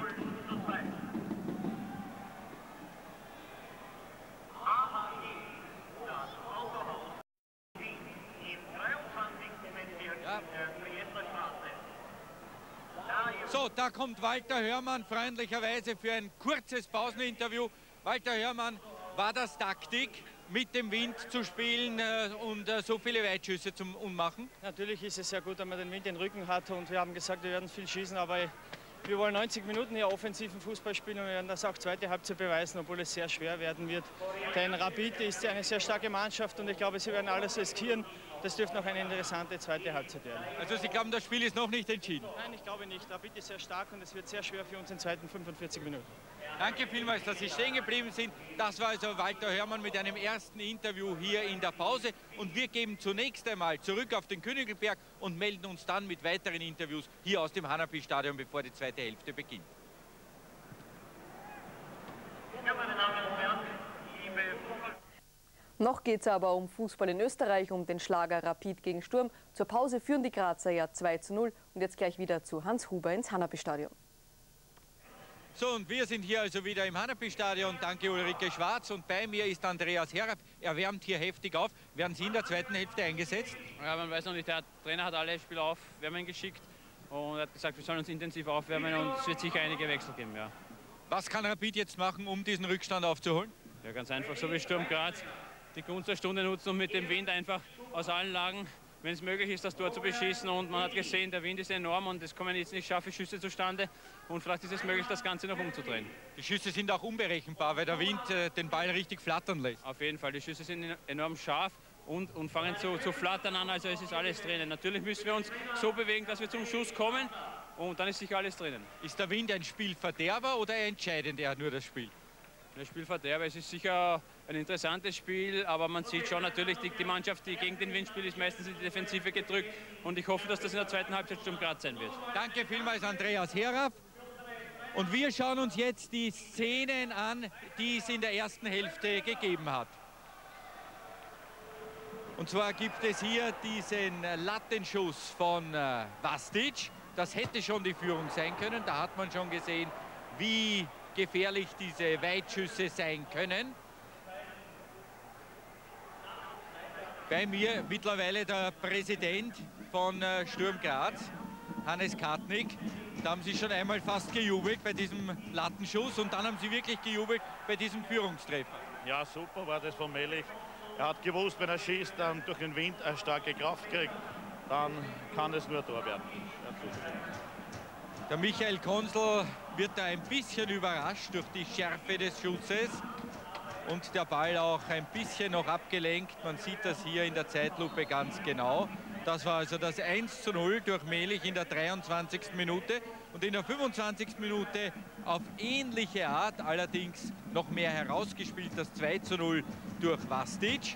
So, da kommt Walter Hörmann freundlicherweise für ein kurzes Pauseninterview. Walter Hörmann, war das Taktik, mit dem Wind zu spielen und so viele Weitschüsse zum Ummachen? Natürlich ist es sehr gut, wenn man den Wind in den Rücken hat und wir haben gesagt, wir werden viel schießen, aber wir wollen 90 Minuten hier offensiven Fußball spielen und wir werden das auch zweite Halbzeit beweisen, obwohl es sehr schwer werden wird. Denn Rapid ist eine sehr starke Mannschaft und ich glaube, sie werden alles riskieren. Das dürfte noch eine interessante zweite Halbzeit werden. Also Sie glauben, das Spiel ist noch nicht entschieden? Nein, ich glaube nicht. Rapid ist sehr stark und es wird sehr schwer für uns in den zweiten 45 Minuten. Danke vielmals, dass Sie stehen geblieben sind. Das war also Walter Hörmann mit einem ersten Interview hier in der Pause. Und wir geben zunächst einmal zurück auf den Königelberg und melden uns dann mit weiteren Interviews hier aus dem Hanapi-Stadion, bevor die zweite Hälfte beginnt. Ja, meine Damen und Herren, liebe Noch geht es aber um Fußball in Österreich, um den Schlager Rapid gegen Sturm. Zur Pause führen die Grazer ja 2:0 und jetzt gleich wieder zu Hans Huber ins Hanapi-Stadion. So, und wir sind hier also wieder im Hanapi-Stadion. Danke Ulrike Schwarz und bei mir ist Andreas Herab. Er wärmt hier heftig auf. Werden Sie in der zweiten Hälfte eingesetzt? Ja, man weiß noch nicht. Der Trainer hat alle Spieler aufwärmen geschickt und hat gesagt, wir sollen uns intensiv aufwärmen und es wird sicher einige Wechsel geben. Ja. Was kann Rapid jetzt machen, um diesen Rückstand aufzuholen? Ja, ganz einfach, so wie Sturm Graz. Die Gunst der Stunde nutzen und mit dem Wind einfach aus allen Lagen wenn es möglich ist, das Tor zu beschießen. Und man hat gesehen, der Wind ist enorm und es kommen jetzt nicht scharfe Schüsse zustande. Und vielleicht ist es möglich, das Ganze noch umzudrehen. Die Schüsse sind auch unberechenbar, weil der Wind den Ball richtig flattern lässt. Auf jeden Fall, die Schüsse sind enorm scharf und fangen zu flattern an, also es ist alles drinnen. Natürlich müssen wir uns so bewegen, dass wir zum Schuss kommen und dann ist sicher alles drinnen. Ist der Wind ein Spielverderber oder entscheidend er nur das Spiel? Ein Spielverderber, es ist sicher ein interessantes Spiel, aber man sieht schon natürlich, die Mannschaft, die gegen den Wind spielt, ist meistens in die Defensive gedrückt und ich hoffe, dass das in der zweiten Halbzeit Sturm Graz sein wird. Danke vielmals, Andreas Heraff. Und wir schauen uns jetzt die Szenen an, die es in der ersten Hälfte gegeben hat. Und zwar gibt es hier diesen Lattenschuss von Vastic. Das hätte schon die Führung sein können. Da hat man schon gesehen, wie gefährlich diese Weitschüsse sein können. Bei mir mittlerweile der Präsident von Sturm Graz, Hannes Kartnig. Da haben Sie schon einmal fast gejubelt bei diesem Lattenschuss und dann haben Sie wirklich gejubelt bei diesem Führungstreffer. Ja, super war das von Melich. Er hat gewusst, wenn er schießt, dann durch den Wind eine starke Kraft kriegt, dann kann es nur Tor werden. Der Michael Konsel wird da ein bisschen überrascht durch die Schärfe des Schusses und der Ball auch ein bisschen noch abgelenkt. Man sieht das hier in der Zeitlupe ganz genau. Das war also das 1:0 durch Melich in der 23. Minute und in der 25. Minute auf ähnliche Art, allerdings noch mehr herausgespielt, das 2:0 durch Vastic.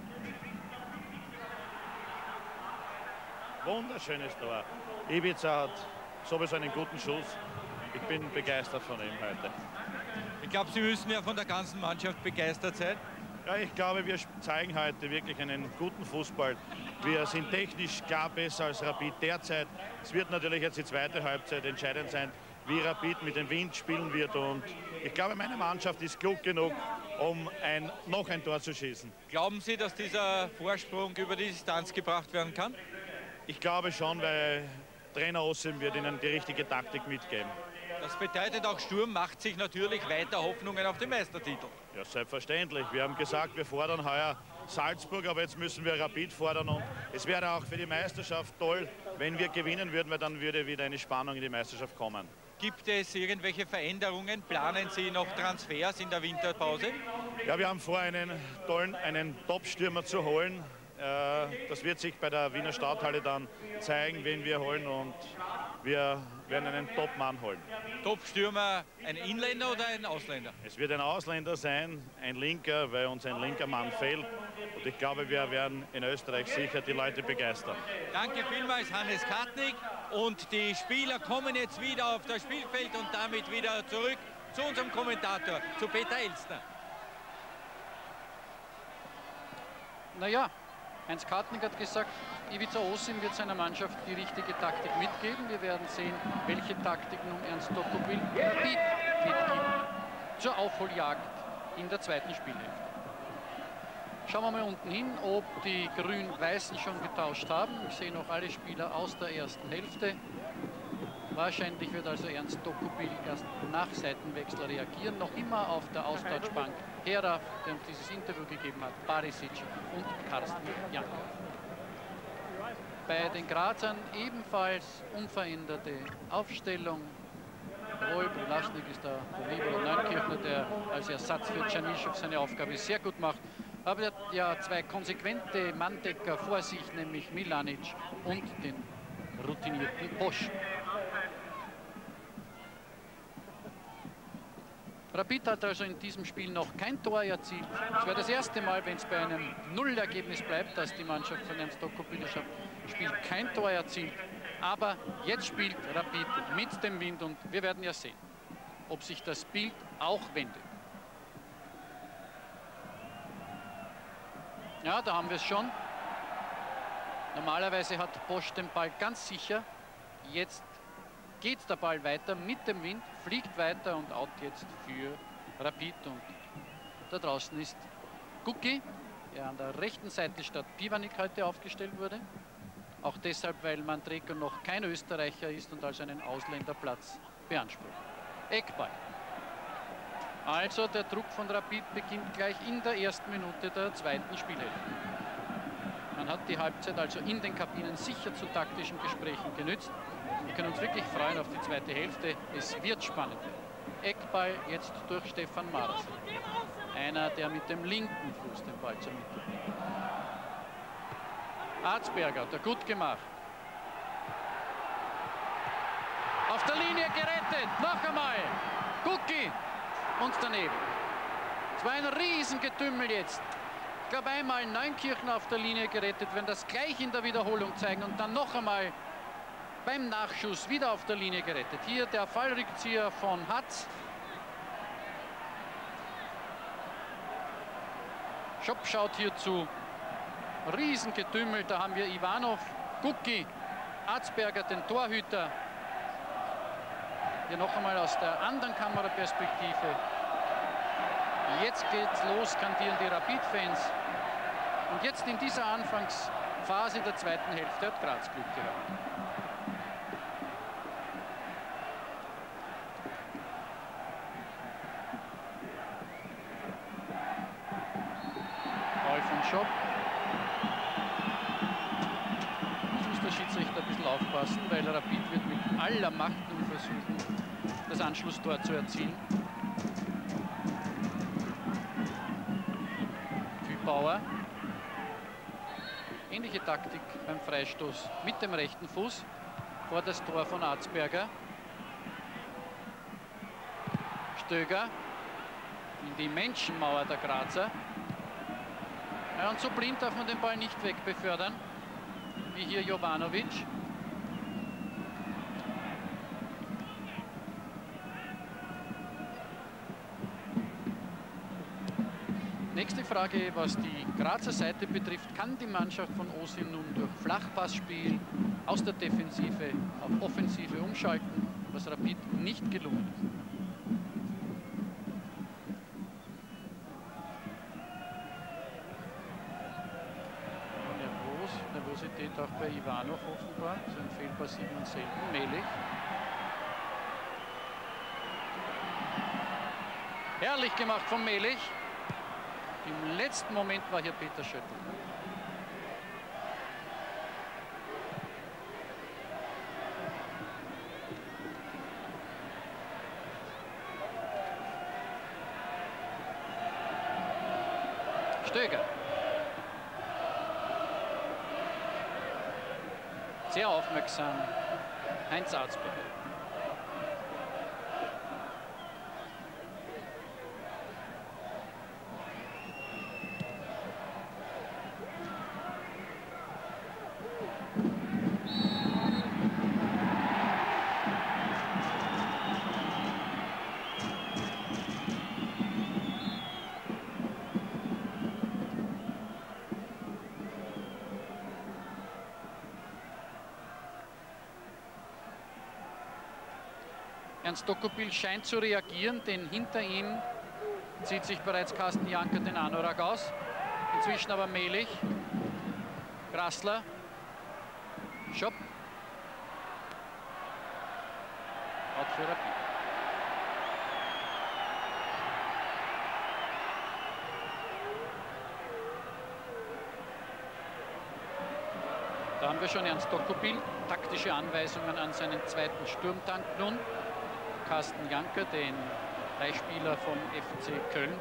Wunderschönes Tor. Iwica hat sowieso einen guten Schuss. Ich bin begeistert von ihm heute. Ich glaube, Sie müssen ja von der ganzen Mannschaft begeistert sein. Ja, ich glaube, wir zeigen heute wirklich einen guten Fußball. Wir sind technisch klar besser als Rapid derzeit. Es wird natürlich jetzt die zweite Halbzeit entscheidend sein, wie Rapid mit dem Wind spielen wird. Und ich glaube, meine Mannschaft ist klug genug, um noch ein Tor zu schießen. Glauben Sie, dass dieser Vorsprung über die Distanz gebracht werden kann? Ich glaube schon, weil Trainer Ossim wird ihnen die richtige Taktik mitgeben. Das bedeutet auch, Sturm macht sich natürlich weiter Hoffnungen auf den Meistertitel. Ja, selbstverständlich. Wir haben gesagt, wir fordern heuer Salzburg, aber jetzt müssen wir Rapid fordern. Und es wäre auch für die Meisterschaft toll, wenn wir gewinnen würden, weil dann würde wieder eine Spannung in die Meisterschaft kommen. Gibt es irgendwelche Veränderungen? Planen Sie noch Transfers in der Winterpause? Ja, wir haben vor, einen Top-Stürmer zu holen. Das wird sich bei der Wiener Stadthalle dann zeigen, wen wir holen, und wir werden einen Top-Mann holen. Top-Stürmer, ein Inländer oder ein Ausländer? Es wird ein Ausländer sein, ein Linker, weil uns ein linker Mann fehlt. Und ich glaube, wir werden in Österreich sicher die Leute begeistern. Danke vielmals, Hannes Kartnig. Und die Spieler kommen jetzt wieder auf das Spielfeld und damit wieder zurück zu unserem Kommentator, zu Peter Elstner. Naja, Heinz Kartnig hat gesagt, Iwica Ossim wird seiner Mannschaft die richtige Taktik mitgeben. Wir werden sehen, welche Taktik nun Ernst Tocqueville Rapid mitgibt zur Aufholjagd in der zweiten Spielhälfte. Schauen wir mal unten hin, ob die Grün-Weißen schon getauscht haben. Ich sehe noch alle Spieler aus der ersten Hälfte. Wahrscheinlich wird also Ernst Tocqueville erst nach Seitenwechsel reagieren. Noch immer auf der Austauschbank Heraff, der uns dieses Interview gegeben hat, Barisic und Karsten Janka. Bei den Grazern ebenfalls unveränderte Aufstellung. Jawohl, Prilasnik ist da, der Libero Neunkirchner, der als Ersatz für Czernischew seine Aufgabe sehr gut macht. Aber er hat ja zwei konsequente Manndecker vor sich, nämlich Milanic und den routinierten Bosch. Rapid hat also in diesem Spiel noch kein Tor erzielt. Es wäre das erste Mal, wenn es bei einem Nullergebnis bleibt, dass die Mannschaft von Ernst Tocqueville spielt, kein Tor erzielt. Aber jetzt spielt Rapid mit dem Wind und wir werden ja sehen, ob sich das Bild auch wendet. Ja, da haben wir es schon. Normalerweise hat Bosch den Ball ganz sicher. Jetzt geht der Ball weiter mit dem Wind, fliegt weiter und out jetzt für Rapid. Und da draußen ist Gucki, der an der rechten Seite statt Pivanik heute aufgestellt wurde. Auch deshalb, weil Mandreko noch kein Österreicher ist und also einen Ausländerplatz beansprucht. Eckball. Also der Druck von Rapid beginnt gleich in der ersten Minute der zweiten Spielhälfte. Man hat die Halbzeit also in den Kabinen sicher zu taktischen Gesprächen genützt. Wir können uns wirklich freuen auf die zweite Hälfte. Es wird spannend. Eckball jetzt durch Stefan Maras. Einer, der mit dem linken Fuß den Ball zur Mitte bringt. Arzberger hat er gut gemacht. Auf der Linie gerettet. Noch einmal. Gucki. Und daneben. Es war ein Riesengetümmel jetzt. Ich glaube, einmal Neunkirchen auf der Linie gerettet, wenn das gleich in der Wiederholung zeigen und dann noch einmal beim Nachschuss wieder auf der Linie gerettet. Hier der Fallrückzieher von Hatz. Schopp schaut hier zu. Riesengetümmel, da haben wir Ivanov, Gucki, Arzberger, den Torhüter. Hier noch einmal aus der anderen Kameraperspektive. Jetzt geht's los, skandieren die Rapid-Fans. Und jetzt in dieser Anfangsphase der zweiten Hälfte hat Graz Glück gehabt. Foul von Schopp. Jetzt muss der Schiedsrichter ein bisschen aufpassen, weil Rapid wird mit aller Macht nun versuchen, das Anschlusstor zu erzielen. Bauer. Ähnliche Taktik beim Freistoß mit dem rechten Fuß vor das Tor von Arzberger. Stöger in die Menschenmauer der Grazer. Ja, und so blind darf man den Ball nicht wegbefördern, wie hier Jovanovic. Nächste Frage, was die Grazer Seite betrifft, kann die Mannschaft von Osim nun durch Flachpassspiel aus der Defensive auf Offensive umschalten, was Rapid nicht gelungen ist. Nervosität auch bei Ivanov offenbar, so ein Fehlpass sieht man selten. Melich. Herrlich gemacht von Melich. Im letzten Moment war hier Peter Schöttl. Stöger. Sehr aufmerksam. Heinz Arzberger. Ernst Dokopil scheint zu reagieren, denn hinter ihm zieht sich bereits Carsten Janker den Anorak aus. Inzwischen aber Melich, Grassler, Schopp. Out für Rapid. Da haben wir schon Ernst Dokopil. Taktische Anweisungen an seinen zweiten Sturmtank nun. Carsten Janker, den Leihspieler vom FC Köln.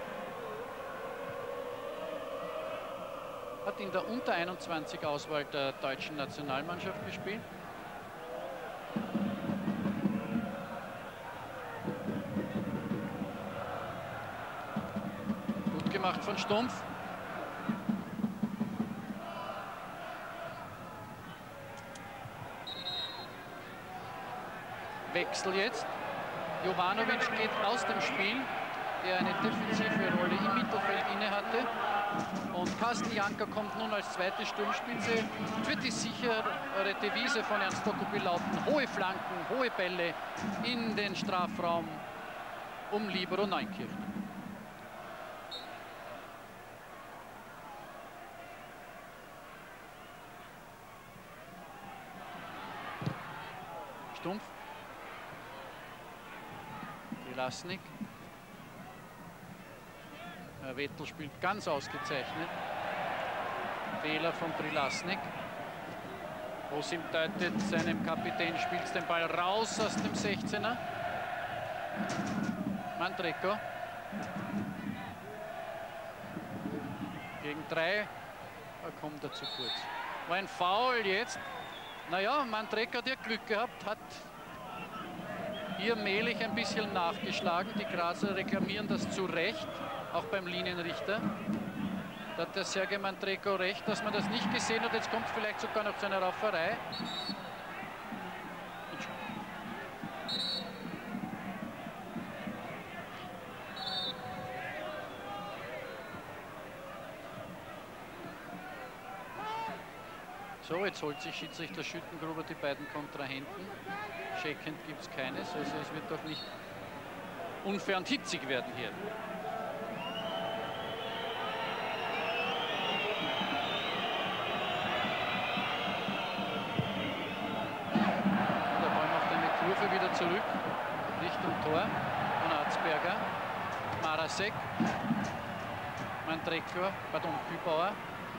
Hat in der Unter-21-Auswahl der deutschen Nationalmannschaft gespielt. Gut gemacht von Stumpf. Wechsel jetzt. Jovanovic geht aus dem Spiel, der eine defensive Rolle im Mittelfeld inne hatte. Und Carsten Janker kommt nun als zweite Sturmspitze. Wird die sichere Devise von Ernst Dokopil lauten: hohe Flanken, hohe Bälle in den Strafraum um Libero Neunkirchen. Stumpf. Lasnik. Wettel spielt ganz ausgezeichnet. Fehler von Prilasnik. Osim deutet seinem Kapitän, spielt den Ball raus aus dem 16er. Mandreko. Gegen 3. Da kommt er zu kurz. War ein Foul jetzt. Naja, Mandreko hat ja Glück gehabt, hat hier Mehlich ein bisschen nachgeschlagen. Die Grazer reklamieren das zu Recht, auch beim Linienrichter. Da hat der Sergej Mandreko recht, dass man das nicht gesehen hat. Jetzt kommt es vielleicht sogar noch zu einer Rauferei. So, jetzt holt sich Schiedsrichter Schüttengruber die beiden Kontrahenten. Shakehand gibt es keines, also es wird doch nicht unfair und hitzig werden hier. Der Ball macht eine Kurve wieder zurück Richtung Tor von Arzberger. Marasek, Mandreko, pardon, Kübauer.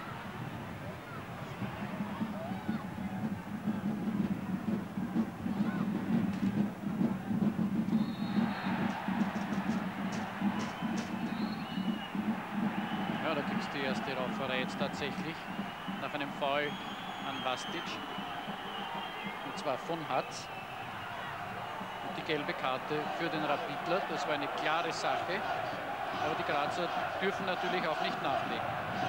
Die erste Rauferei jetzt tatsächlich nach einem Foul an Vastic, und zwar von Hatz. Und die gelbe Karte für den Rapidler, das war eine klare Sache, aber die Grazer dürfen natürlich auch nicht nachlegen.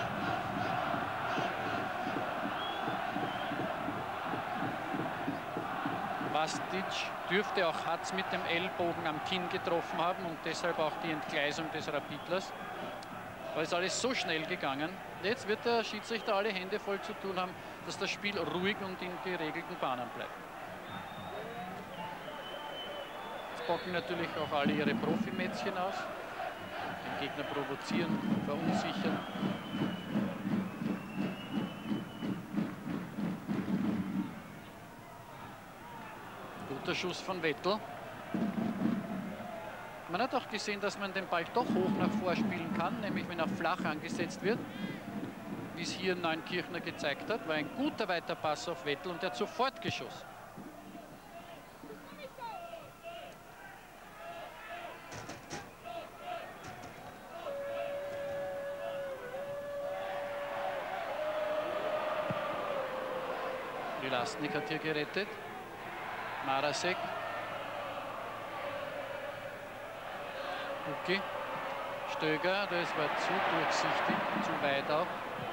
Vastic dürfte auch Hatz mit dem Ellbogen am Kinn getroffen haben und deshalb auch die Entgleisung des Rapidlers. Weil es alles so schnell gegangen. Jetzt wird der Schiedsrichter alle Hände voll zu tun haben, dass das Spiel ruhig und in geregelten Bahnen bleibt. Jetzt bocken natürlich auch alle ihre Profimätzchen aus. Den Gegner provozieren, verunsichern. Guter Schuss von Vettel. Man hat auch gesehen, dass man den Ball doch hoch nach vor spielen kann, nämlich wenn er flach angesetzt wird, wie es hier Neunkirchner gezeigt hat. War ein guter weiter Pass auf Vettel und der hat sofort geschossen. Prilasnik hat hier gerettet. Marasek. Bucki, Stöger, das war zu durchsichtig, zu weit auch.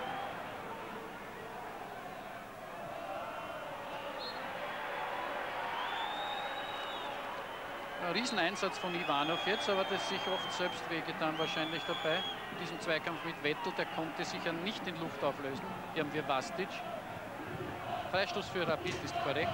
Ein Rieseneinsatz von Ivanov jetzt, aber das sich oft selbst wehgetan wahrscheinlich dabei. In diesem Zweikampf mit Vettel, der konnte sich ja nicht in Luft auflösen. Hier haben wir Vastic. Freistoß für Rapid ist korrekt.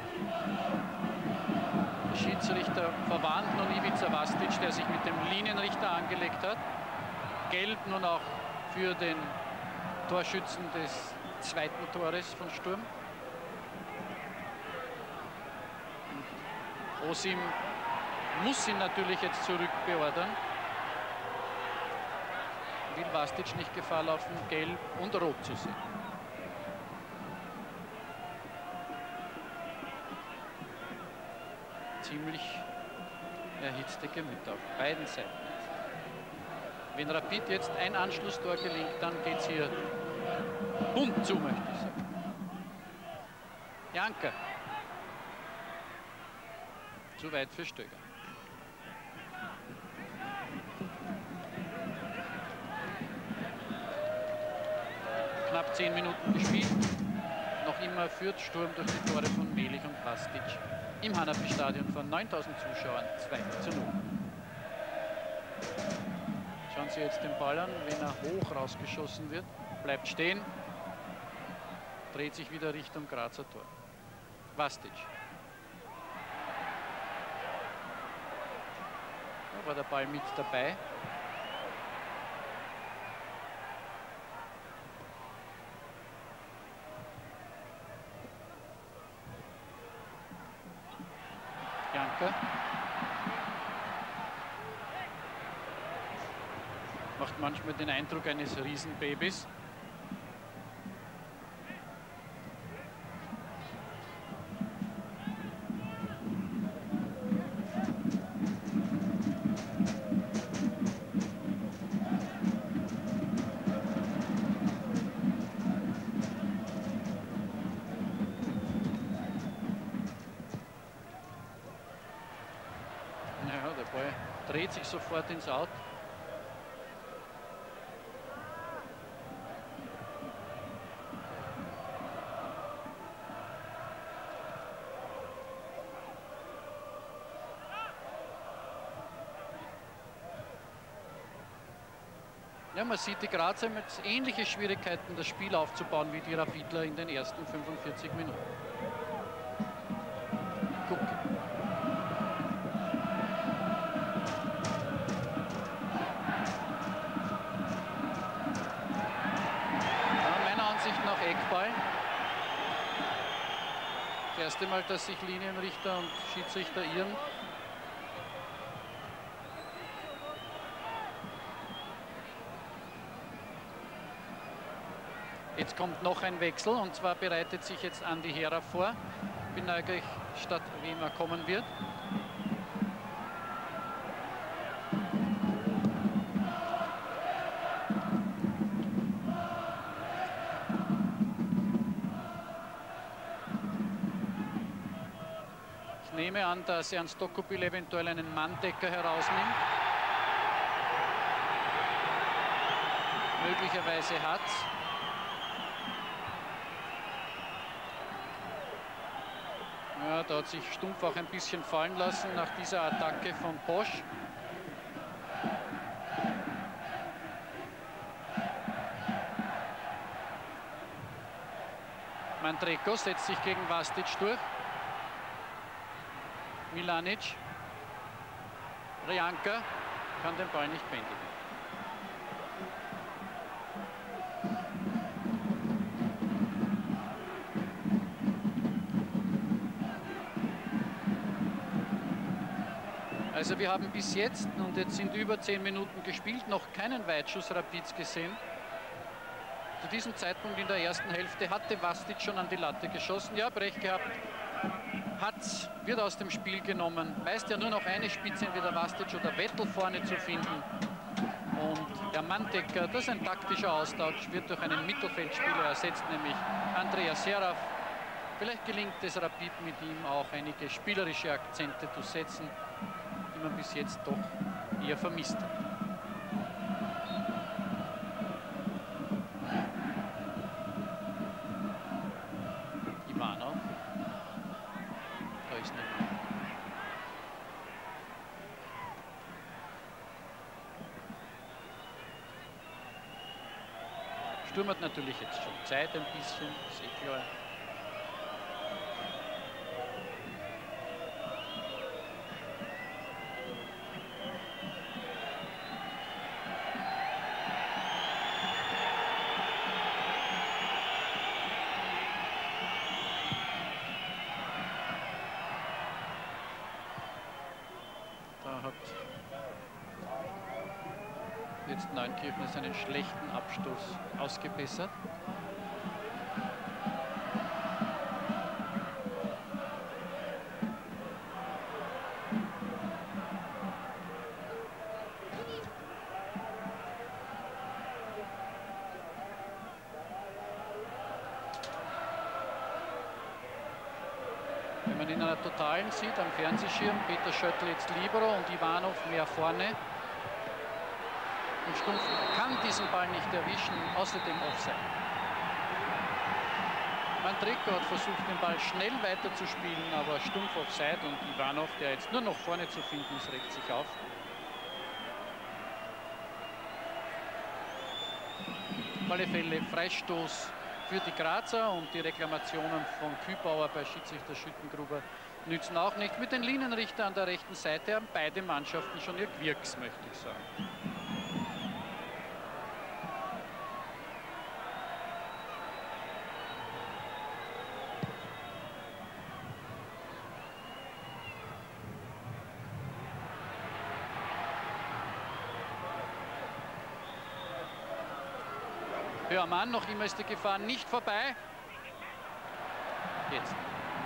Schiedsrichter verwarnt nun Ivica Vastic, der sich mit dem Linienrichter angelegt hat. Gelb nun auch für den Torschützen des zweiten Tores von Sturm. Osim muss ihn natürlich jetzt zurückbeordern. Will Vastic nicht Gefahr laufen, gelb und rot zu sehen. Ziemlich erhitzte Gemüter auf beiden Seiten. Wenn Rapid jetzt ein Anschlusstor gelingt, dann geht es hier bunt zu, möchte ich sagen. Janka. Zu weit für Stöger. Knapp 10 Minuten gespielt. Noch immer führt Sturm durch die Tore von Mehlich und Vastic. Im Hanapi-Stadion von 9000 Zuschauern 2:0. Schauen Sie jetzt den Ball an, wenn er hoch rausgeschossen wird. Bleibt stehen, dreht sich wieder Richtung Grazer Tor. Vastic. Da war der Ball mit dabei. Janka. Macht manchmal den Eindruck eines Riesenbabys. der Ball dreht sich sofort ins Out. Ja, man sieht, die Grazer haben jetzt ähnliche Schwierigkeiten, das Spiel aufzubauen wie die Rapidler in den ersten 45 Minuten. Guck. Ja, meiner Ansicht nach Eckball. Das erste Mal, dass sich Linienrichter und Schiedsrichter irren. Jetzt kommt noch ein Wechsel und zwar bereitet sich jetzt Andi Hera vor. Bin neugierig, statt wem er kommen wird. Ich nehme an, dass Ernst Dokupil eventuell einen Manndecker herausnimmt. Möglicherweise hat's. Ja, da hat sich Stumpf auch ein bisschen fallen lassen nach dieser Attacke von Posch. Mandreko setzt sich gegen Vastic durch. Milanic. Rianka kann den Ball nicht bändigen. Also wir haben bis jetzt, und jetzt sind über 10 Minuten gespielt, noch keinen Weitschuss Rapids gesehen. Zu diesem Zeitpunkt in der ersten Hälfte hatte Vastic schon an die Latte geschossen. Ja, Brech gehabt. Wird aus dem Spiel genommen. Meist ja nur noch eine Spitze, entweder Vastic oder Vettel vorne zu finden. Und der Manndecker, das ist ein taktischer Austausch, wird durch einen Mittelfeldspieler ersetzt, nämlich Andreas Seraf. Vielleicht gelingt es Rapid mit ihm auch einige spielerische Akzente zu setzen, die man bis jetzt doch eher vermisst hat. Ivanov. Da ist niemand. Sturm hat natürlich jetzt schon Zeit ein bisschen, ist eh klar. Jetzt Neunkirchen seinen schlechten Abstoß ausgebessert. Wenn man in einer Totalen sieht, am Fernsehschirm, Peter Schöttl jetzt libero und Ivanov mehr vorne. Und Stumpf kann diesen Ball nicht erwischen, außerdem Offside. Mandreko hat versucht, den Ball schnell weiterzuspielen, aber Stumpf Offside und Ivanov, der jetzt nur noch vorne zu finden ist, regt sich auf. Auf alle Fälle Freistoß für die Grazer und die Reklamationen von Kübauer bei Schiedsrichter Schüttengruber nützen auch nicht. Mit den Linienrichter an der rechten Seite haben beide Mannschaften schon ihr Gewirks, möchte ich sagen. Hörmann, noch immer ist die Gefahr nicht vorbei. Jetzt.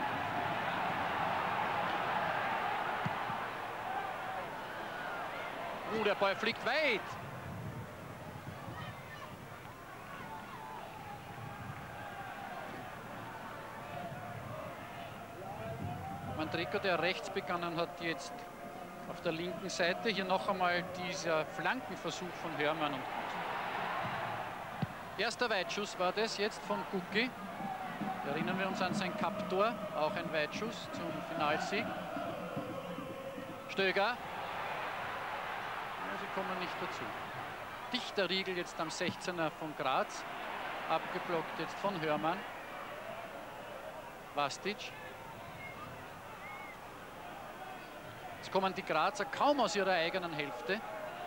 Der Ball fliegt weit. Mandreko, der rechts begonnen hat, jetzt Auf der linken Seite hier noch einmal dieser Flankenversuch von Hörmann und erster Weitschuss war das jetzt von Gucki. Erinnern wir uns an sein Cup-Tor, auch ein Weitschuss zum Finalsieg. Stöger. Ja, sie kommen nicht dazu. Dichter Riegel jetzt am 16er von Graz. Abgeblockt jetzt von Hörmann. Vastic. Jetzt kommen die Grazer kaum aus ihrer eigenen Hälfte.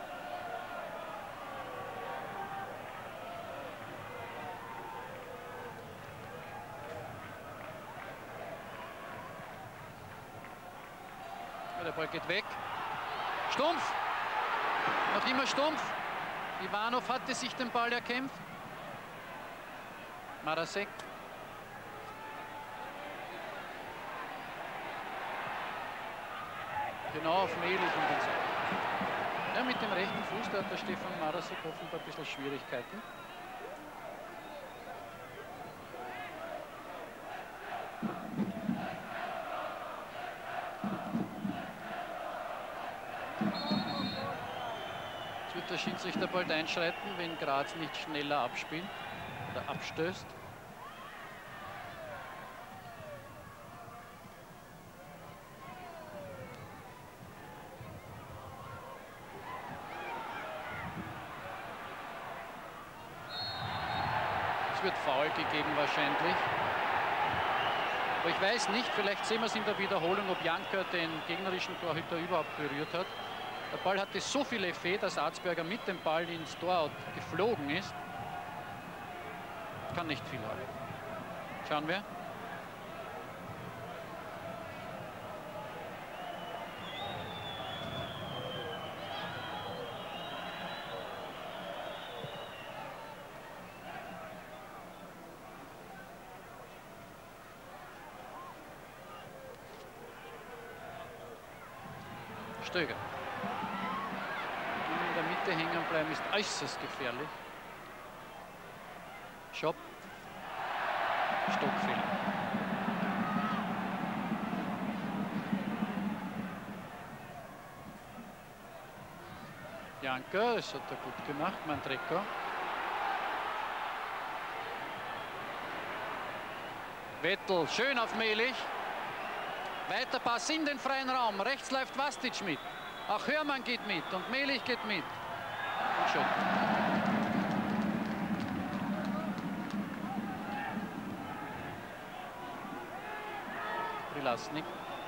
Der Ball geht weg. Stumpf. Noch immer Stumpf. Ivanov hatte sich den Ball erkämpft. Marasek. Genau auf Mehlich und den Seiten. Ja, mit dem rechten Fuß, da hat der Stefan Marasek offenbar ein bisschen Schwierigkeiten. Jetzt wird der Schiedsrichter bald einschreiten, wenn Graz nicht schneller abspielt oder abstößt. Es wird Foul gegeben wahrscheinlich. Aber ich weiß nicht, vielleicht sehen wir es in der Wiederholung, ob Janker den gegnerischen Torhüter überhaupt berührt hat. Der Ball hatte so viel Effet, dass Arzberger mit dem Ball ins Tor geflogen ist. Kann nicht viel haben. Schauen wir. Stöger. In der Mitte hängen bleiben ist äußerst gefährlich. Schopp. Stockfehler. Janker, das hat er gut gemacht, Mandrecko. Vettel, schön auf Mehlich. Weiter Pass in den freien Raum. Rechts läuft Vastic mit. Auch Hörmann geht mit und Mehlich geht mit. Und schön. Prilasnik.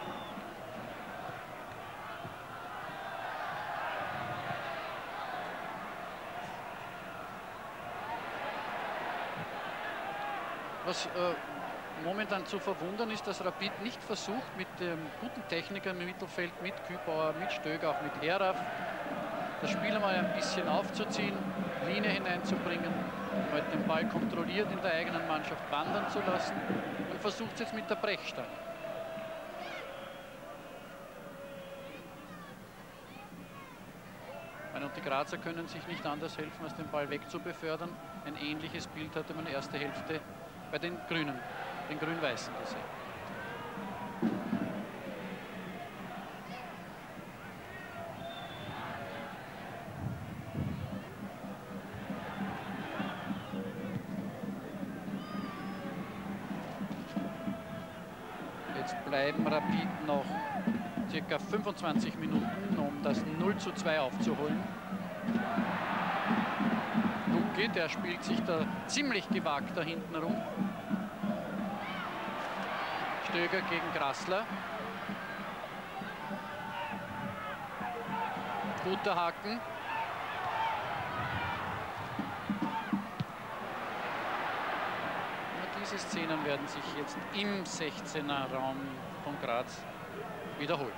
Was momentan zu verwundern ist, dass Rapid nicht versucht, mit dem guten Techniker im Mittelfeld, mit Kübauer, mit Stöger, auch mit Heraf, das Spiel einmal ein bisschen aufzuziehen, Linie hineinzubringen, mal den Ball kontrolliert in der eigenen Mannschaft wandern zu lassen und versucht es jetzt mit der Brechstange. Und die Grazer können sich nicht anders helfen, als den Ball wegzubefördern. Ein ähnliches Bild hatte man in der ersten Hälfte bei den Grünen, den Grün-Weißen gesehen. Jetzt bleiben Rapid noch circa 25 Minuten, um das 0:2 aufzuholen. Gucki, der spielt sich da ziemlich gewagt da hinten rum. Stöger gegen Grassler. Guter Haken. Ja, diese Szenen werden sich jetzt im 16er Raum von Graz wiederholen.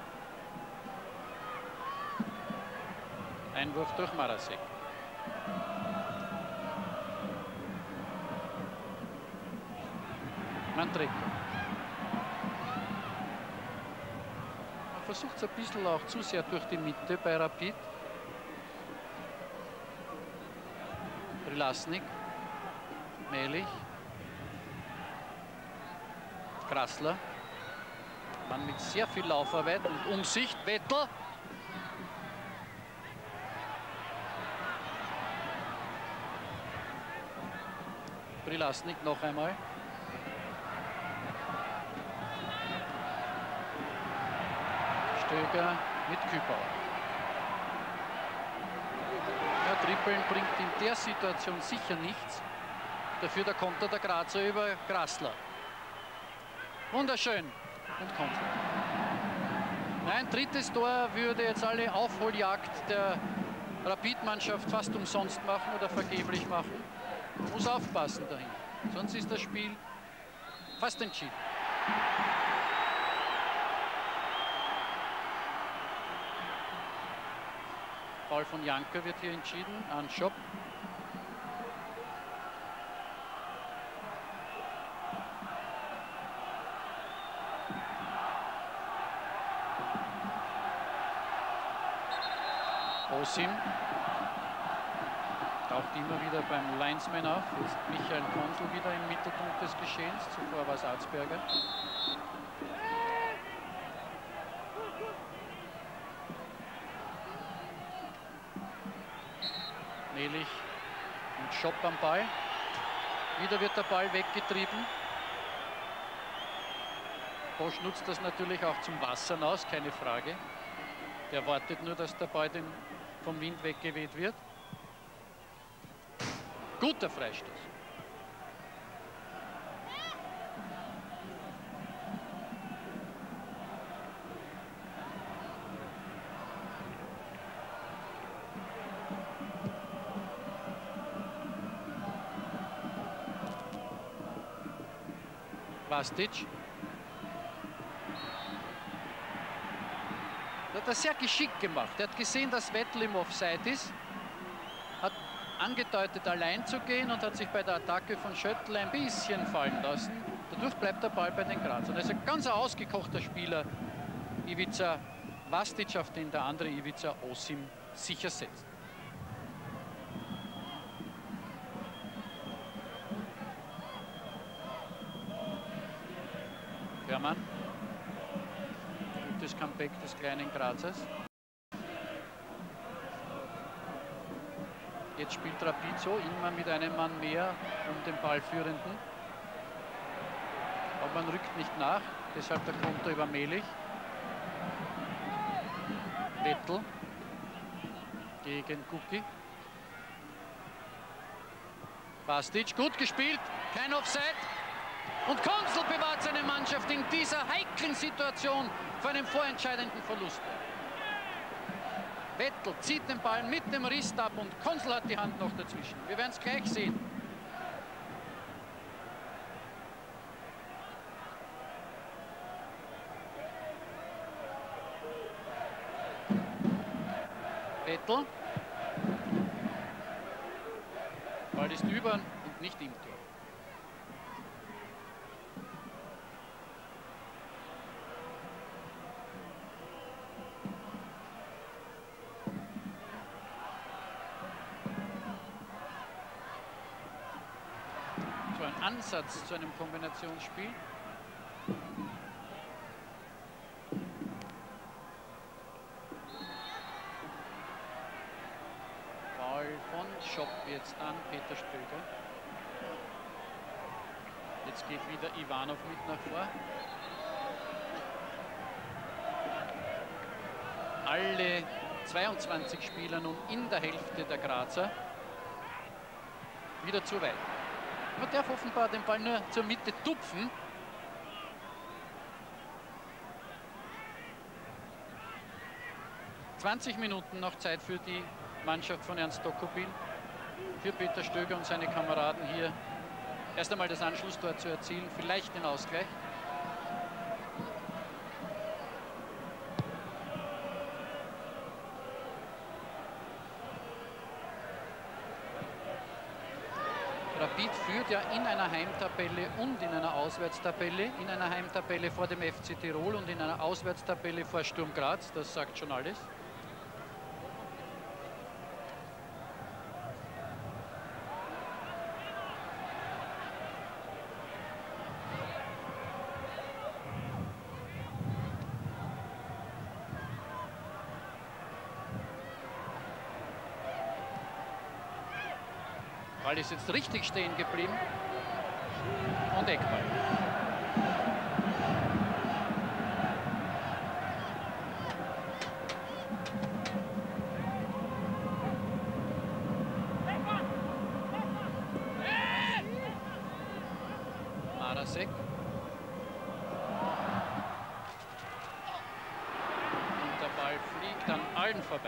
Einwurf durch Marasek. Mandrecko. Man versucht es ein bisschen auch zu sehr durch die Mitte bei Rapid. Prilasnik. Mehlich. Grassler. Mann mit sehr viel Laufarbeit und Umsicht. Vettel. Prilasnik noch einmal. Stöger mit Kübauer. Ja, Trippeln bringt in der Situation sicher nichts. Dafür der Konter der Grazer über Grassler. Wunderschön. Und Konter. Ein drittes Tor würde jetzt alle Aufholjagd der Rapid-Mannschaft fast umsonst machen oder vergeblich machen. Man muss aufpassen dahin. Sonst ist das Spiel fast entschieden. Foul von Janker wird hier entschieden an Schopp. Osim taucht immer wieder beim Linesman auf. Jetzt Michael Konsel wieder im Mittelpunkt des Geschehens. Zuvor war es Arzberger. Nelich und Schopp am Ball. Wieder wird der Ball weggetrieben. Bosch nutzt das natürlich auch zum Wassern aus, keine Frage. Der wartet nur, dass der Ball vom Wind weggeweht wird. Guter Freistoß. Vastic. Er hat das sehr geschickt gemacht. Er hat gesehen, dass Vettel im Offside ist, hat angedeutet, allein zu gehen und hat sich bei der Attacke von Schöttl ein bisschen fallen lassen. Dadurch bleibt der Ball bei den Grazern. Also ganz ein ausgekochter Spieler, Ivica Vastic, auf den der andere Ivica Osim sicher setzt. Hermann. Gutes Comeback des kleinen Grazers. Jetzt spielt Rapid so, immer mit einem Mann mehr um den Ballführenden. Aber man rückt nicht nach, deshalb der Konter über Melich. Vettel gegen Kuki. Vastic, gut gespielt, kein Offside. Und Konsel bewahrt seine Mannschaft in dieser heiklen Situation vor einem vorentscheidenden Verlust. Vettel zieht den Ball mit dem Wrist ab und Konsel hat die Hand noch dazwischen. Wir werden es gleich sehen. Vettel. Ball ist über und nicht im Tor. Ansatz zu einem Kombinationsspiel. Ball von Schopp jetzt an Peter Stöger. Jetzt geht wieder Ivanov mit nach vor. Alle 22 Spieler nun in der Hälfte der Grazer. Wieder zu weit. Man darf offenbar den Ball nur zur Mitte tupfen. ...20 Minuten noch Zeit für die Mannschaft von Ernst Dokopin. Für Peter Stöger und seine Kameraden hier erst einmal das Anschlusstor zu erzielen, vielleicht den Ausgleich. Rapid führt ja in einer Heimtabelle und in einer Auswärtstabelle. In einer Heimtabelle vor dem FC Tirol und in einer Auswärtstabelle vor Sturm Graz. Das sagt schon alles. Ball ist jetzt richtig stehen geblieben. und Eckball. Marasek. Und der Ball fliegt an allen vorbei.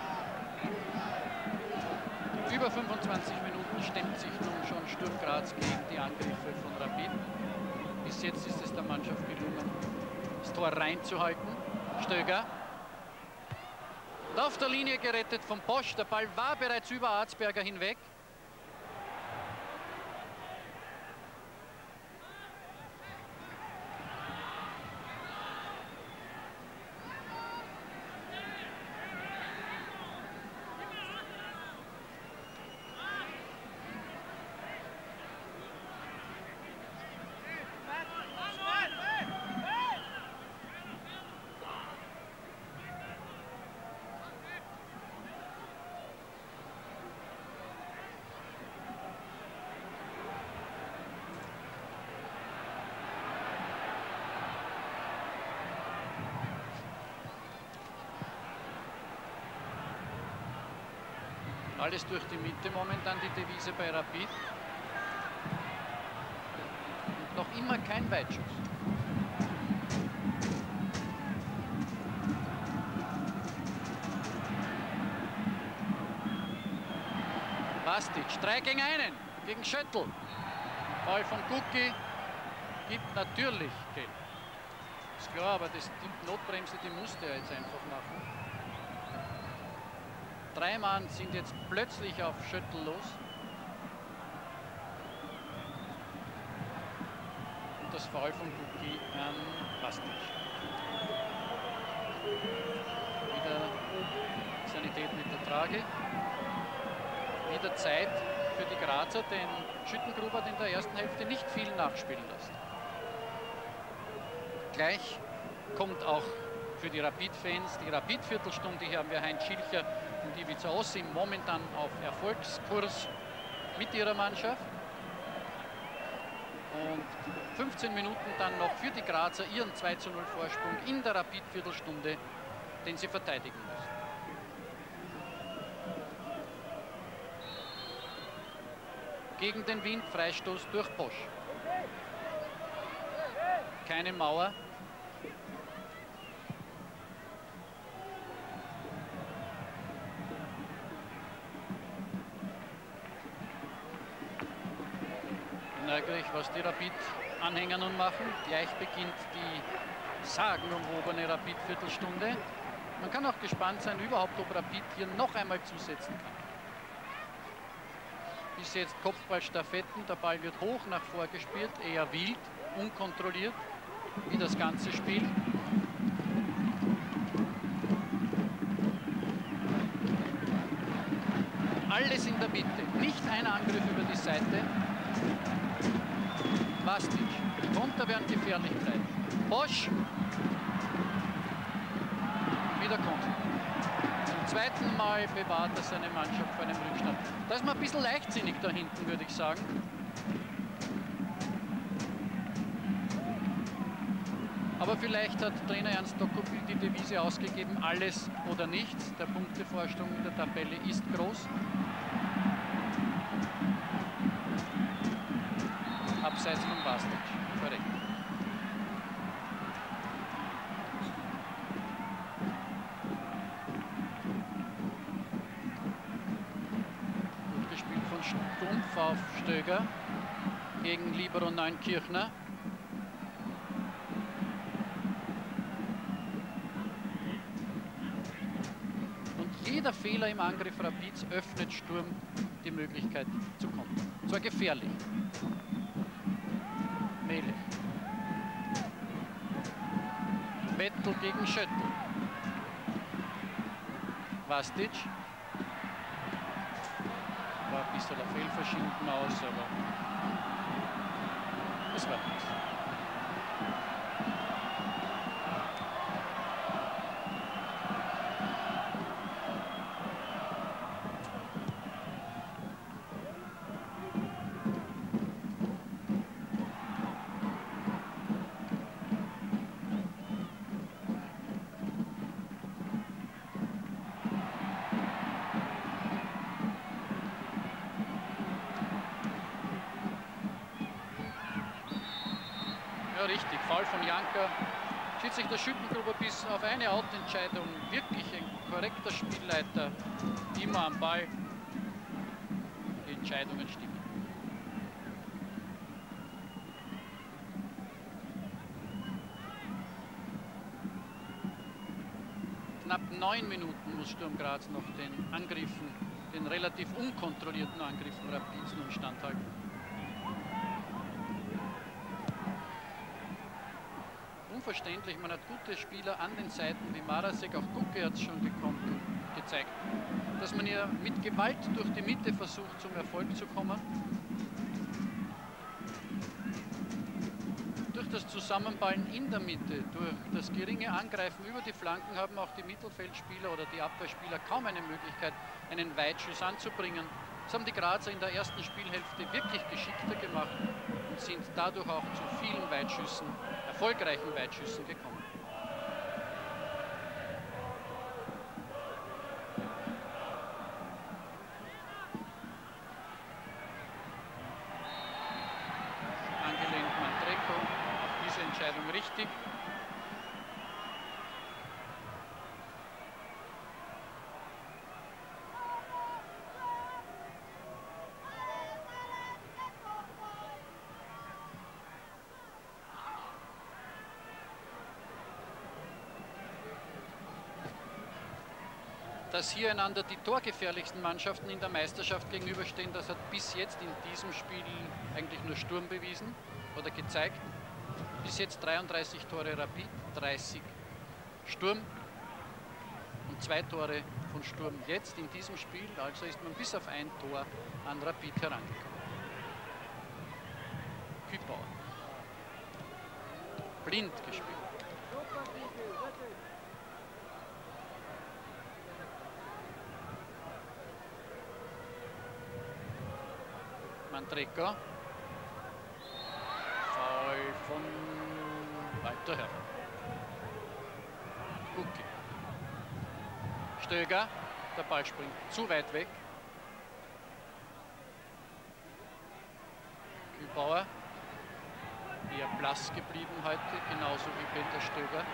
Über 25 Minuten stemmt sich nun schon Sturm Graz gegen die Angriffe von Rapid. Bis jetzt ist es der Mannschaft gelungen, das Tor reinzuhalten. Stöger. Und auf der Linie gerettet von Bosch. Der Ball war bereits über Arzberger hinweg. Alles durch die Mitte momentan die Devise bei Rapid. Und noch immer kein Weitschuss. Vastic, 3 gegen 1 gegen Schöttl. Ball von Kucki gibt natürlich Geld. Ist klar, aber die Notbremse, die musste er jetzt einfach machen. 3 Mann sind jetzt plötzlich auf Schöttl los. Und das Foul von Kucki an Vastic. Wieder Sanität mit der Trage. Wieder Zeit für die Grazer, denn Schüttengruber hat in der ersten Hälfte nicht viel nachspielen lassen. Gleich kommt auch für die Rapid-Fans die Rapid-Viertelstunde. Hier haben wir Heinz Schilcher und Ivica Ossim momentan auf Erfolgskurs mit ihrer Mannschaft. Und 15 Minuten dann noch für die Grazer ihren 2:0 Vorsprung in der Rapid-Viertelstunde, den sie verteidigen müssen. Gegen den Wind, Freistoß durch Bosch. Keine Mauer. Ärgerlich, was die Rapid-Anhänger nun machen. Gleich beginnt die sagenumwobene Rapid-Viertelstunde. Man kann auch gespannt sein, überhaupt, ob Rapid hier noch einmal zusetzen kann. Bis jetzt Kopfballstaffetten, der Ball wird hoch nach vor gespielt, eher wild, unkontrolliert, wie das ganze Spiel. Alles in der Mitte, nicht ein Angriff über die Seite. Vastic, die Konter werden gefährlich bleiben. Bosch. Wieder Konter. Zum zweiten Mal bewahrt er seine Mannschaft vor einem Rückstand. Da ist man ein bisschen leichtsinnig da hinten, würde ich sagen. Aber vielleicht hat Trainer Ernst Dokopil die Devise ausgegeben, alles oder nichts. Der Punktevorsprung in der Tabelle ist groß. Abseits von Vastic, korrekt. Gut gespielt von Stumpf auf Stöger gegen Libero Neunkirchner. Und jeder Fehler im Angriff Rapids öffnet Sturm die Möglichkeit zu kontern. Und zwar gefährlich. Melech. Vettel gegen Schöttl. Vastic. War ein bisschen ein Fehlverschieben aus, aber es war nichts. Foul von Janka. Schiedsrichter Schüttengruber bis auf eine Outentscheidung wirklich ein korrekter Spielleiter, immer am Ball. Die Entscheidungen stimmen. Knapp 9 Minuten muss Sturm Graz noch den Angriffen, den relativ unkontrollierten Angriffen Rapids nun standhalten. Unverständlich, man hat gute Spieler an den Seiten wie Marasek, auch Gucke hat es schon gezeigt, dass man ja mit Gewalt durch die Mitte versucht zum Erfolg zu kommen. Durch das Zusammenballen in der Mitte, durch das geringe Angreifen über die Flanken haben auch die Mittelfeldspieler oder die Abwehrspieler kaum eine Möglichkeit, einen Weitschuss anzubringen. Das haben die Grazer in der ersten Spielhälfte wirklich geschickter gemacht und sind dadurch auch zu vielen Weitschüssen, erfolgreichen Weitschüssen gekommen. Angelehnt Mantreko, auch diese Entscheidung richtig. Dass hier einander die torgefährlichsten Mannschaften in der Meisterschaft gegenüberstehen, das hat bis jetzt in diesem Spiel eigentlich nur Sturm bewiesen oder gezeigt. Bis jetzt 33 Tore Rapid, 30 Sturm und 2 Tore von Sturm jetzt in diesem Spiel. Also ist man bis auf ein Tor an Rapid herangekommen. Kübauer. Blind gespielt. Mantreko. Foul von Walter Herr. Gucki. Stöger. Der Ball springt zu weit weg. Kübauer. Eher blass geblieben heute, genauso wie Peter Stöger.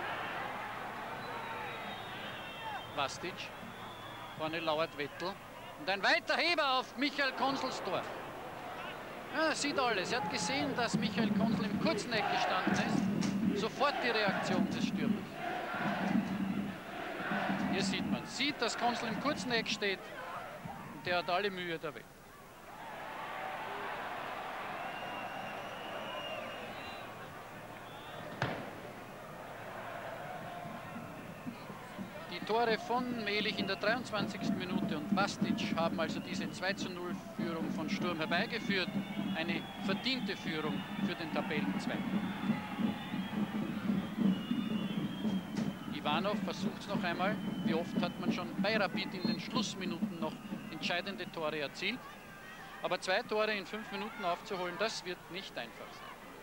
Vastic. Vorne lauert Vettel. Und ein weiter Heber auf Michael Konsels Tor. Ja, sieht alles. Er hat gesehen, dass Michael Konsel im kurzen Eck gestanden ist. Sofort die Reaktion des Stürmers. Hier sieht man. Sieht, dass Konsel im kurzen Eck steht. Und der hat alle Mühe der Welt. Die Tore von Melich in der 23. Minute und Vastic haben also diese 2:0-Führung von Sturm herbeigeführt. Eine verdiente Führung für den Tabellenzweiten. Ivanov versucht es noch einmal. Wie oft hat man schon bei Rapid in den Schlussminuten noch entscheidende Tore erzielt. Aber 2 Tore in 5 Minuten aufzuholen, das wird nicht einfach sein.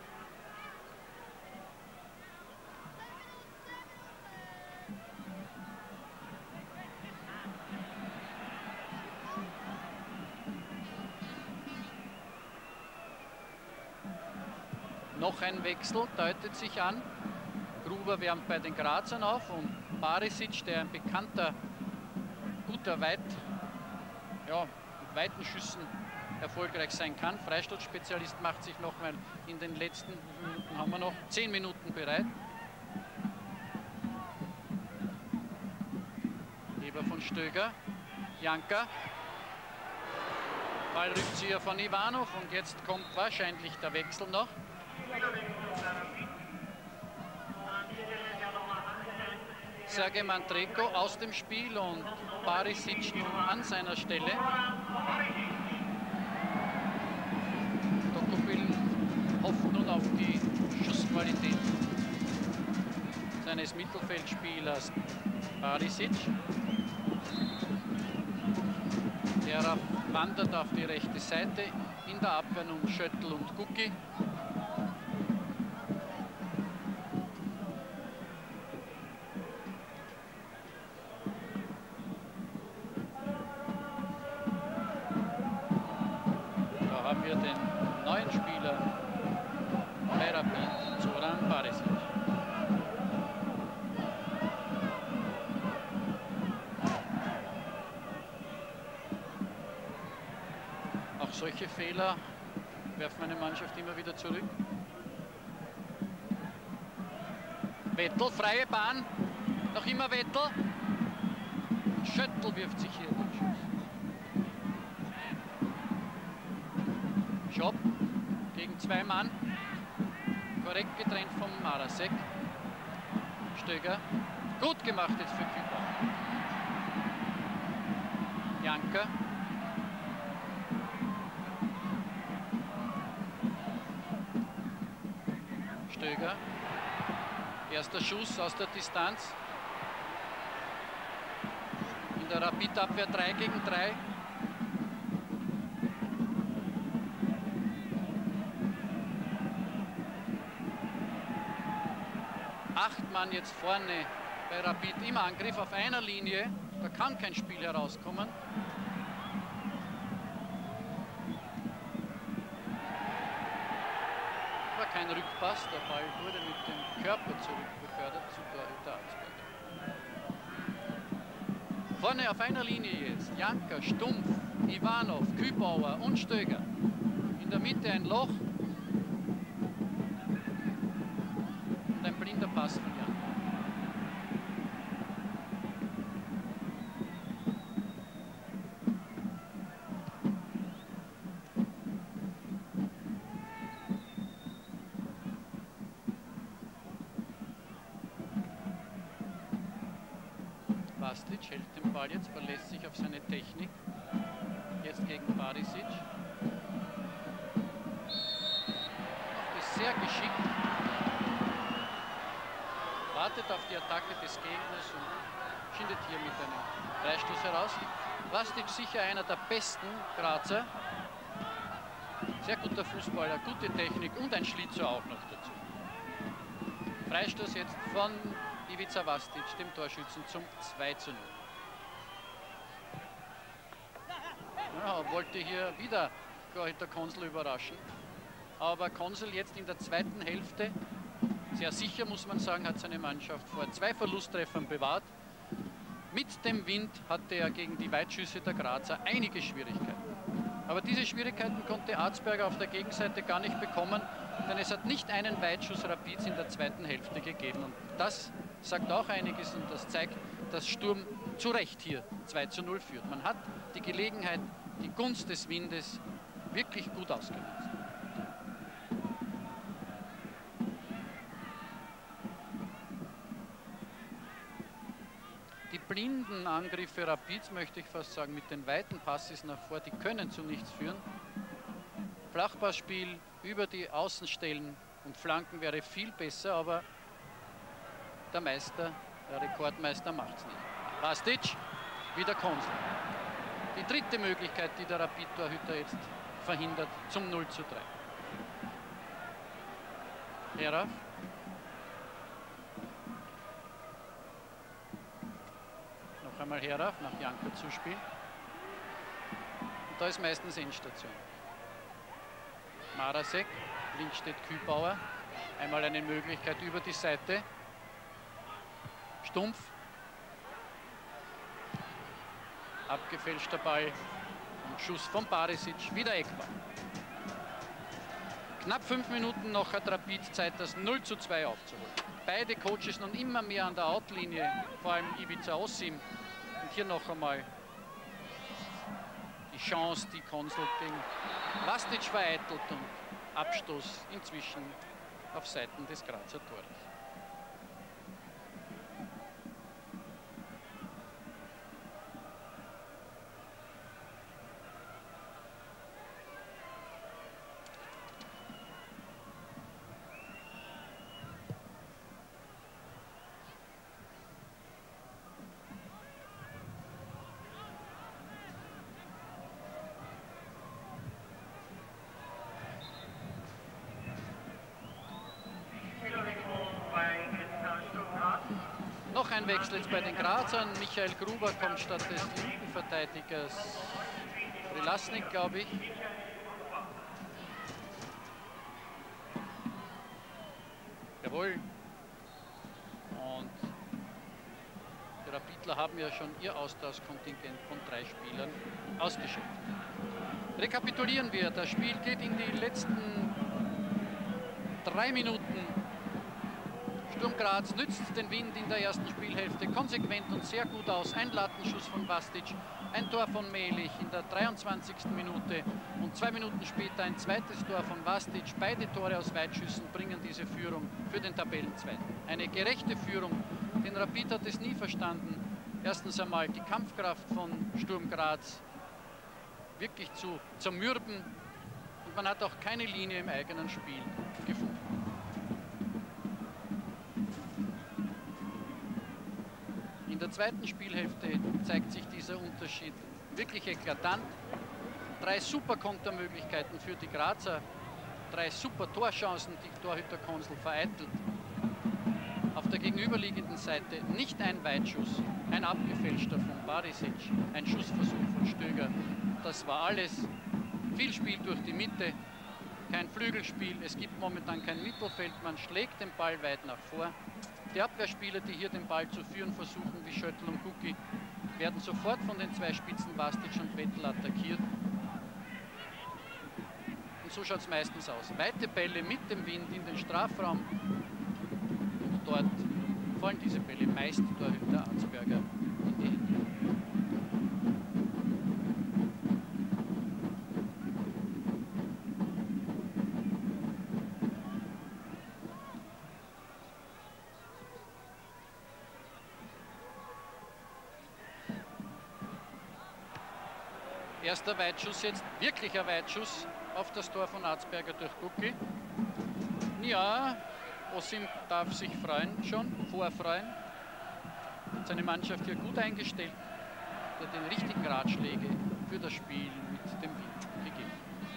Noch ein Wechsel deutet sich an. Gruber wärmt bei den Grazern auf und Barisic, der ein bekannter, guter mit weiten Schüssen erfolgreich sein kann. Freistoßspezialist macht sich noch mal in den letzten Minuten, haben wir noch 10 Minuten bereit. Heber von Stöger, Janka. Ballrückzieher von Ivanov und jetzt kommt wahrscheinlich der Wechsel noch. Sergej Mantreko aus dem Spiel und Barisic nun an seiner Stelle. Tocqueville hofft nun auf die Schussqualität seines Mittelfeldspielers Barisic. Der wandert auf die rechte Seite. In der Abwehr nun Schöttl und Gucki. Da haben wir den neuen Spieler bei Rapid, Zoran Barisic. solche Fehler werfen eine Mannschaft immer wieder zurück. Vettel, freie Bahn. Noch immer Vettel. Schöttl wirft sich hier den Schuss. Schopp gegen 2 Mann. Korrekt getrennt vom Marasek. Stöger. Gut gemacht jetzt für Küper. Janker. Stöger. Erster Schuss aus der Distanz. In der Rapid-Abwehr 3 gegen 3. Acht Mann jetzt vorne bei Rapid im Angriff auf einer Linie. Da kann kein Spiel herauskommen. War kein Rückpass. Der Ball wurde mit dem Körper zurückbefördert zu Torhüter Alsberg. Vorne auf einer Linie jetzt Janker, Stumpf, Ivanov, Kübauer und Stöger. In der Mitte ein Loch. Und ein blinder Pass von Janker. Vastic hält den Ball jetzt, verlässt sich auf seine Technik. Jetzt gegen Barisic. Macht es sehr geschickt. Wartet auf die Attacke des Gegners und schindet hier mit einem Freistoß heraus. Vastic sicher einer der besten Grazer. Sehr guter Fußballer, gute Technik und ein Schlitzer auch noch dazu. Freistoß jetzt von Ivica Vastic, dem Torschützen, zum 2:0. Ja, wollte hier wieder Torhüter Konsel überraschen. Aber Konsel jetzt in der zweiten Hälfte, sehr sicher muss man sagen, hat seine Mannschaft vor 2 Verlusttreffern bewahrt. Mit dem Wind hatte er gegen die Weitschüsse der Grazer einige Schwierigkeiten. Aber diese Schwierigkeiten konnte Arzberger auf der Gegenseite gar nicht bekommen, denn es hat nicht einen Weitschuss Rapids in der zweiten Hälfte gegeben. Und das sagt auch einiges und das zeigt, dass Sturm zu Recht hier 2:0 führt. Man hat die Gelegenheit, die Gunst des Windes wirklich gut ausgenutzt. Die blinden Angriffe Rapids, möchte ich fast sagen, mit den weiten Passes nach vor, die können zu nichts führen. Flachpassspiel über die Außenstellen und Flanken wäre viel besser, aber der Meister, der Rekordmeister, macht es nicht. Vastic, wieder Konsel. Die dritte Möglichkeit, die der Rapid-Torhüter jetzt verhindert, zum 0:3. Herauf. Noch einmal Herauf, nach Janker zuspielen. Und da ist meistens Endstation. Marasek, links steht Kübauer. Einmal eine Möglichkeit über die Seite. Stumpf. Abgefälschter Ball. Und Schuss von Barisic. Wieder Eckball. Knapp 5 Minuten noch hat Rapid Zeit, das 0:2 aufzuholen. Beide Coaches nun immer mehr an der Outlinie, vor allem Ivica Osim. Und hier noch einmal die Chance, die Konsel gegen Vastic vereitelt und Abstoß inzwischen auf Seiten des Grazer Tores. Noch ein Wechsel jetzt bei den Grazern. Michael Gruber kommt statt des Innenverteidigers Prilasnik, glaube ich. Jawohl. Und die Rapidler haben ja schon ihr Austauschkontingent von 3 Spielern ausgeschöpft. Rekapitulieren wir, das Spiel geht in die letzten 3 Minuten. Sturm Graz nützt den Wind in der ersten Spielhälfte konsequent und sehr gut aus. Ein Lattenschuss von Vastic, ein Tor von Melich in der 23. Minute und 2 Minuten später ein zweites Tor von Vastic. Beide Tore aus Weitschüssen bringen diese Führung für den Tabellenzweiten. Eine gerechte Führung, denn Rapid hat es nie verstanden. Erstens einmal die Kampfkraft von Sturm Graz wirklich zu zermürben und man hat auch keine Linie im eigenen Spiel gefunden. In der zweiten Spielhälfte zeigt sich dieser Unterschied wirklich eklatant. 3 super Kontermöglichkeiten für die Grazer, 3 super Torchancen, die Torhüter Konsel vereitelt. Auf der gegenüberliegenden Seite nicht ein Weitschuss, ein abgefälschter von Barisic, ein Schussversuch von Stöger. Das war alles. Viel Spiel durch die Mitte, kein Flügelspiel. Es gibt momentan kein Mittelfeld. Man schlägt den Ball weit nach vor. Die Abwehrspieler, die hier den Ball zu führen versuchen, wie Schöttl und Gucki, werden sofort von den 2 Spitzen Vastic und Vettel attackiert. Und so schaut es meistens aus. Weite Bälle mit dem Wind in den Strafraum. Und dort fallen diese Bälle meist Torhüter Arzberger in die Hände. Erster Weitschuss, jetzt wirklicher Weitschuss auf das Tor von Arzberger durch Gucki. Ja, Osim darf sich freuen, schon vorfreuen. Seine Mannschaft hier gut eingestellt, hat den richtigen Ratschläge für das Spiel mit dem Wind gegeben.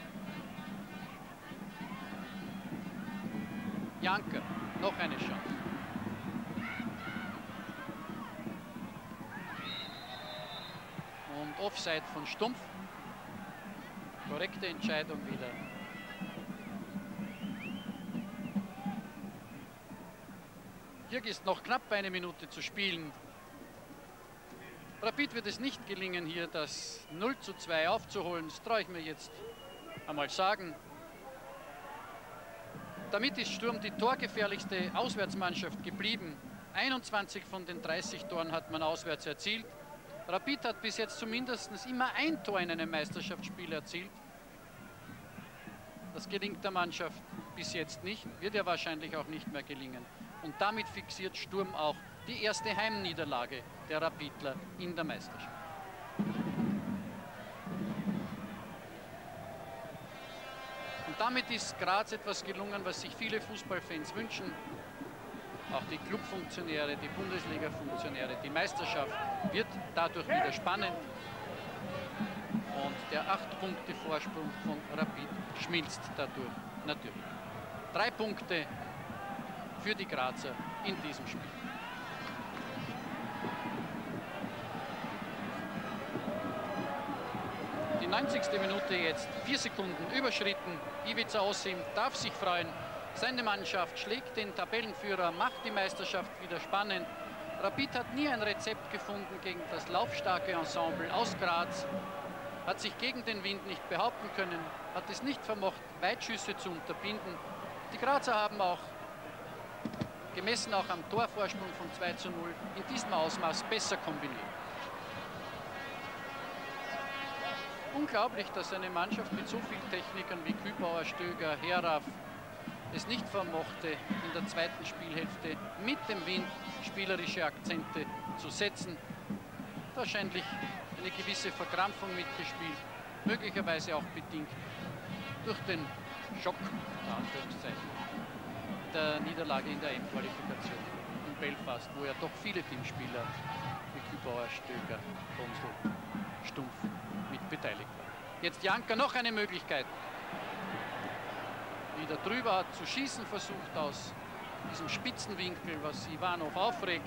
Janker, noch eine Chance. Und Offside von Stumpf. Korrekte Entscheidung wieder. Hier ist noch knapp 1 Minute zu spielen. Rapid wird es nicht gelingen, hier das 0:2 aufzuholen. Das traue ich mir jetzt einmal sagen. Damit ist Sturm die torgefährlichste Auswärtsmannschaft geblieben. 21 von den 30 Toren hat man auswärts erzielt. Rapid hat bis jetzt zumindest immer ein Tor in einem Meisterschaftsspiel erzielt. Das gelingt der Mannschaft bis jetzt nicht, wird ja wahrscheinlich auch nicht mehr gelingen. Und damit fixiert Sturm auch die erste Heimniederlage der Rapidler in der Meisterschaft. Und damit ist Graz etwas gelungen, was sich viele Fußballfans wünschen. Auch die Clubfunktionäre, die Bundesliga-Funktionäre, die Meisterschaft wird dadurch wieder spannend. Und der 8-Punkte-Vorsprung von Rapid schmilzt dadurch natürlich. 3 Punkte für die Grazer in diesem Spiel. Die 90. Minute jetzt, 4 Sekunden überschritten. Ivica Osim darf sich freuen. Seine Mannschaft schlägt den Tabellenführer, macht die Meisterschaft wieder spannend. Rapid hat nie ein Rezept gefunden gegen das laufstarke Ensemble aus Graz, hat sich gegen den Wind nicht behaupten können, hat es nicht vermocht, Weitschüsse zu unterbinden. Die Grazer haben auch, gemessen auch am Torvorsprung von 2:0, in diesem Ausmaß besser kombiniert. Unglaublich, dass eine Mannschaft mit so vielen Technikern wie Kübauer, Stöger, Herav es nicht vermochte, in der zweiten Spielhälfte mit dem Wind spielerische Akzente zu setzen. Wahrscheinlich eine gewisse Verkrampfung mitgespielt, möglicherweise auch bedingt durch den Schock, der Niederlage in der EM-Qualifikation in Belfast, wo ja doch viele Teamspieler wie Kübauer, Stöger, Konsel, Stumpf mit beteiligt waren. Jetzt Janker, noch eine Möglichkeit. Wieder drüber, hat zu schießen versucht aus diesem Spitzenwinkel, was Ivanov aufregt.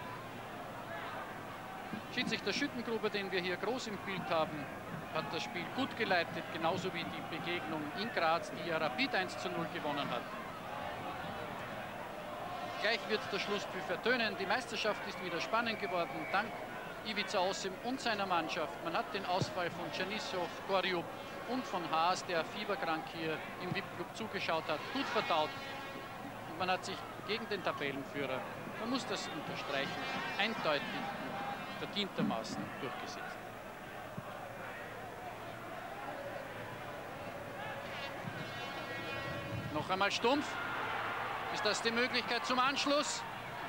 Schiedsrichter Schüttengruber, den wir hier groß im Bild haben, hat das Spiel gut geleitet, genauso wie die Begegnung in Graz, die ja Rapid 1:0 gewonnen hat. Gleich wird der Schlusspfiff ertönen. Die Meisterschaft ist wieder spannend geworden, dank Ivica Osim und seiner Mannschaft. Man hat den Ausfall von Czernissow, Goriuk, und von Haas, der fieberkrank hier im VIP-Club zugeschaut hat, gut verdaut. Und man hat sich gegen den Tabellenführer, man muss das unterstreichen, eindeutig und verdientermaßen durchgesetzt. Noch einmal Stumpf. Ist das die Möglichkeit zum Anschluss?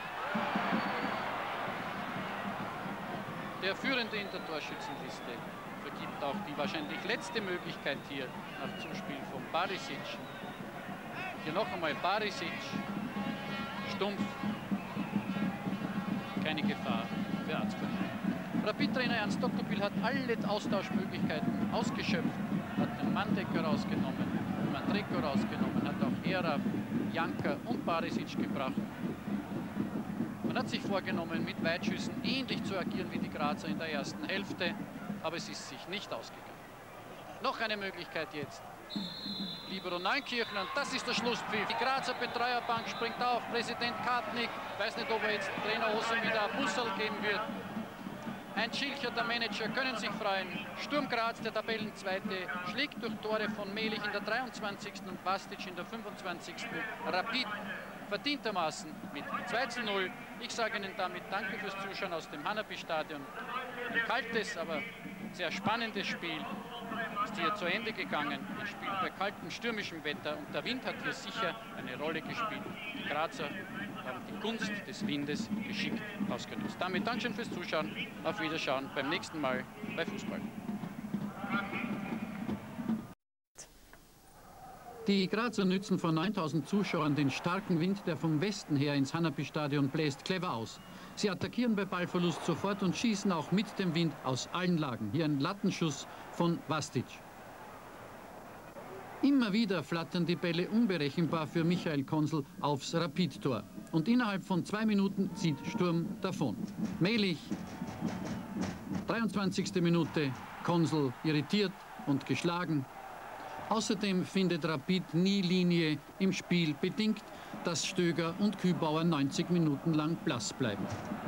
Der Führende in der Torschützenliste vergibt auch die wahrscheinlich letzte Möglichkeit hier nach Zuspiel von Barisic. Hier noch einmal Barisic. Stumpf. Keine Gefahr für Arzberg. Rapid-Trainer Ernst Doktorpil hat alle Austauschmöglichkeiten ausgeschöpft. Hat den Mandecker rausgenommen, den Mandreko rausgenommen, hat auch Era, Janka und Barisic gebracht. Man hat sich vorgenommen, mit Weitschüssen ähnlich zu agieren wie die Grazer in der ersten Hälfte, aber es ist sich nicht ausgegangen. Noch eine Möglichkeit jetzt. Libero Neunkirchen, und das ist der Schlusspfiff. Die Grazer Betreuerbank springt auf. Präsident Kartnick, weiß nicht, ob er jetzt Trainer Hosem wieder ein Bussel geben wird. Ein Schilcher, der Manager, können sich freuen. Sturm Graz, der Tabellenzweite, schlägt durch Tore von Melich in der 23. und Vastic in der 25. Rapid verdientermaßen mit 2:0. Ich sage Ihnen damit danke fürs Zuschauen aus dem Hanapi-Stadion. Ein kaltes, aber sehr spannendes Spiel ist hier zu Ende gegangen. Ein Spiel bei kaltem, stürmischem Wetter, und der Wind hat hier sicher eine Rolle gespielt. Die Grazer haben die Gunst des Windes geschickt ausgenutzt. Damit Dankeschön fürs Zuschauen. Auf Wiederschauen beim nächsten Mal bei Fußball. Die Grazer nützen vor 9000 Zuschauern den starken Wind, der vom Westen her ins Hanapi-Stadion bläst, clever aus. Sie attackieren bei Ballverlust sofort und schießen auch mit dem Wind aus allen Lagen. Hier ein Lattenschuss von Vastic. Immer wieder flattern die Bälle unberechenbar für Michael Konsel aufs Rapid-Tor. Und innerhalb von 2 Minuten zieht Sturm davon. Melich, 23. Minute, Konsel irritiert und geschlagen. Außerdem findet Rapid nie Linie im Spiel, bedingt, dass Stöger und Kübauer 90 Minuten lang blass bleiben.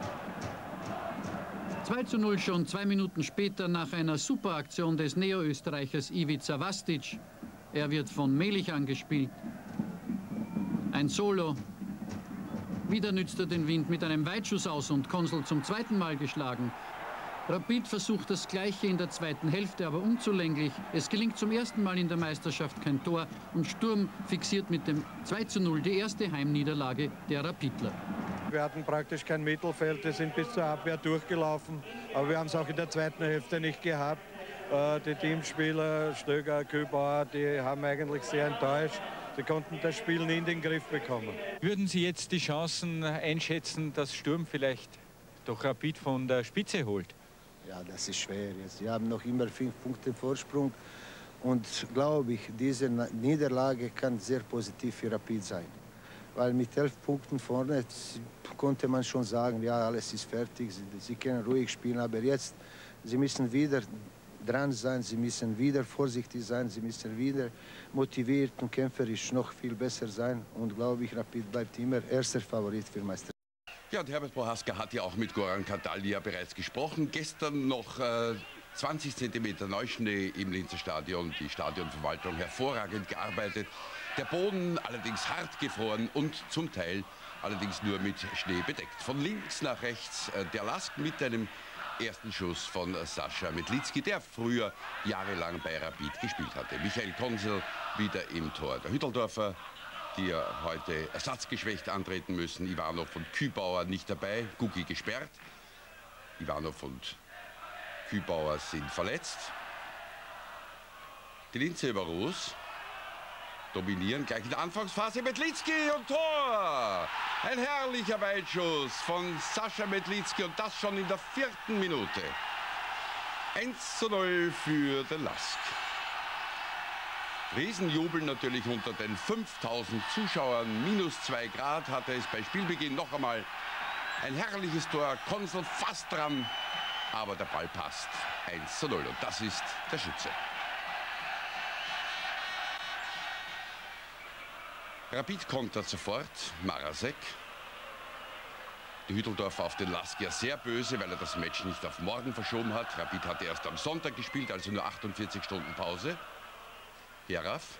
2:0 schon 2 Minuten später nach einer Superaktion des Neo-Österreichers Ivica Vastic. Er wird von Melich angespielt. Ein Solo. Wieder nützt er den Wind mit einem Weitschuss aus und Konsel zum 2. Mal geschlagen. Rapid versucht das Gleiche in der 2. Hälfte, aber unzulänglich. Es gelingt zum ersten Mal in der Meisterschaft kein Tor und Sturm fixiert mit dem 2:0 die erste Heimniederlage der Rapidler. Wir hatten praktisch kein Mittelfeld, wir sind bis zur Abwehr durchgelaufen, aber wir haben es auch in der 2. Hälfte nicht gehabt. Die Teamspieler, Stöger, Kübauer, die haben eigentlich sehr enttäuscht. Sie konnten das Spiel nie in den Griff bekommen. Würden Sie jetzt die Chancen einschätzen, dass Sturm vielleicht doch Rapid von der Spitze holt? Ja, das ist schwer jetzt. Sie haben noch immer 5 Punkte Vorsprung. Und glaube ich, diese Niederlage kann sehr positiv für Rapid sein. Weil mit 11 Punkten vorne konnte man schon sagen, ja, alles ist fertig, sie können ruhig spielen. Aber jetzt, sie müssen wieder dran sein, sie müssen wieder vorsichtig sein, sie müssen wieder motiviert und kämpferisch noch viel besser sein. Und glaube ich, Rapid bleibt immer erster Favorit für Meisterschaft. Ja, und Herbert Prohaska hat ja auch mit Goran Katalia bereits gesprochen. Gestern noch 20 cm Neuschnee im Linzer Stadion. Die Stadionverwaltung hervorragend gearbeitet. Der Boden allerdings hart gefroren und zum Teil allerdings nur mit Schnee bedeckt. Von links nach rechts der Lask mit einem ersten Schuss von Sascha Metlitzki, der früher jahrelang bei Rapid gespielt hatte. Michael Konsel wieder im Tor. Der Hütteldorfer, die ja heute ersatzgeschwächt antreten müssen. Ivanov und Kübauer nicht dabei, Gugi gesperrt. Ivanov und Kübauer sind verletzt. Die Linzer über Ruß dominieren gleich in der Anfangsphase. Metlitzki und Tor! Ein herrlicher Weitschuss von Sascha Metlitzki und das schon in der 4. Minute. 1:0 für den Lask. Riesenjubel natürlich unter den 5000 Zuschauern. -2 Grad hatte es bei Spielbeginn. Noch einmal ein herrliches Tor. Konsel fast dran, aber der Ball passt. 1:0 und das ist der Schütze. Rapid kontert sofort. Marasek. Die Hütteldorfer auf den Lask ja sehr böse, weil er das Match nicht auf morgen verschoben hat. Rapid hatte erst am Sonntag gespielt, also nur 48 Stunden Pause. Heraff.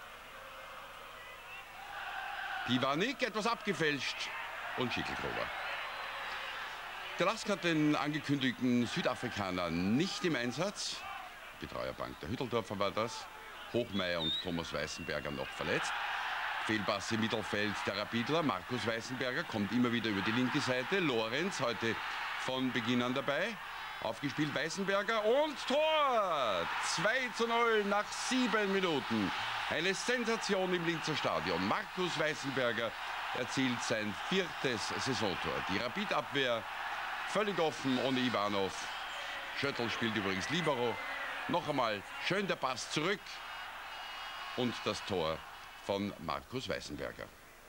Pivanik, etwas abgefälscht. Und Schicklgruber. Der LASK hat den angekündigten Südafrikaner nicht im Einsatz. Betreuerbank der Hütteldorfer war das. Hochmeier und Thomas Weißenberger noch verletzt. Fehlpass im Mittelfeld der Rapidler. Markus Weißenberger kommt immer wieder über die linke Seite. Lorenz heute von Beginn an dabei. Aufgespielt Weißenberger und Tor! 2:0 nach 7 Minuten. Eine Sensation im Linzer Stadion. Markus Weißenberger erzielt sein 4. Saisontor. Die Rapid-Abwehr völlig offen ohne Ivanov. Schöttl spielt übrigens Libero. Noch einmal schön der Pass zurück. Und das Tor von Markus Weißenberger.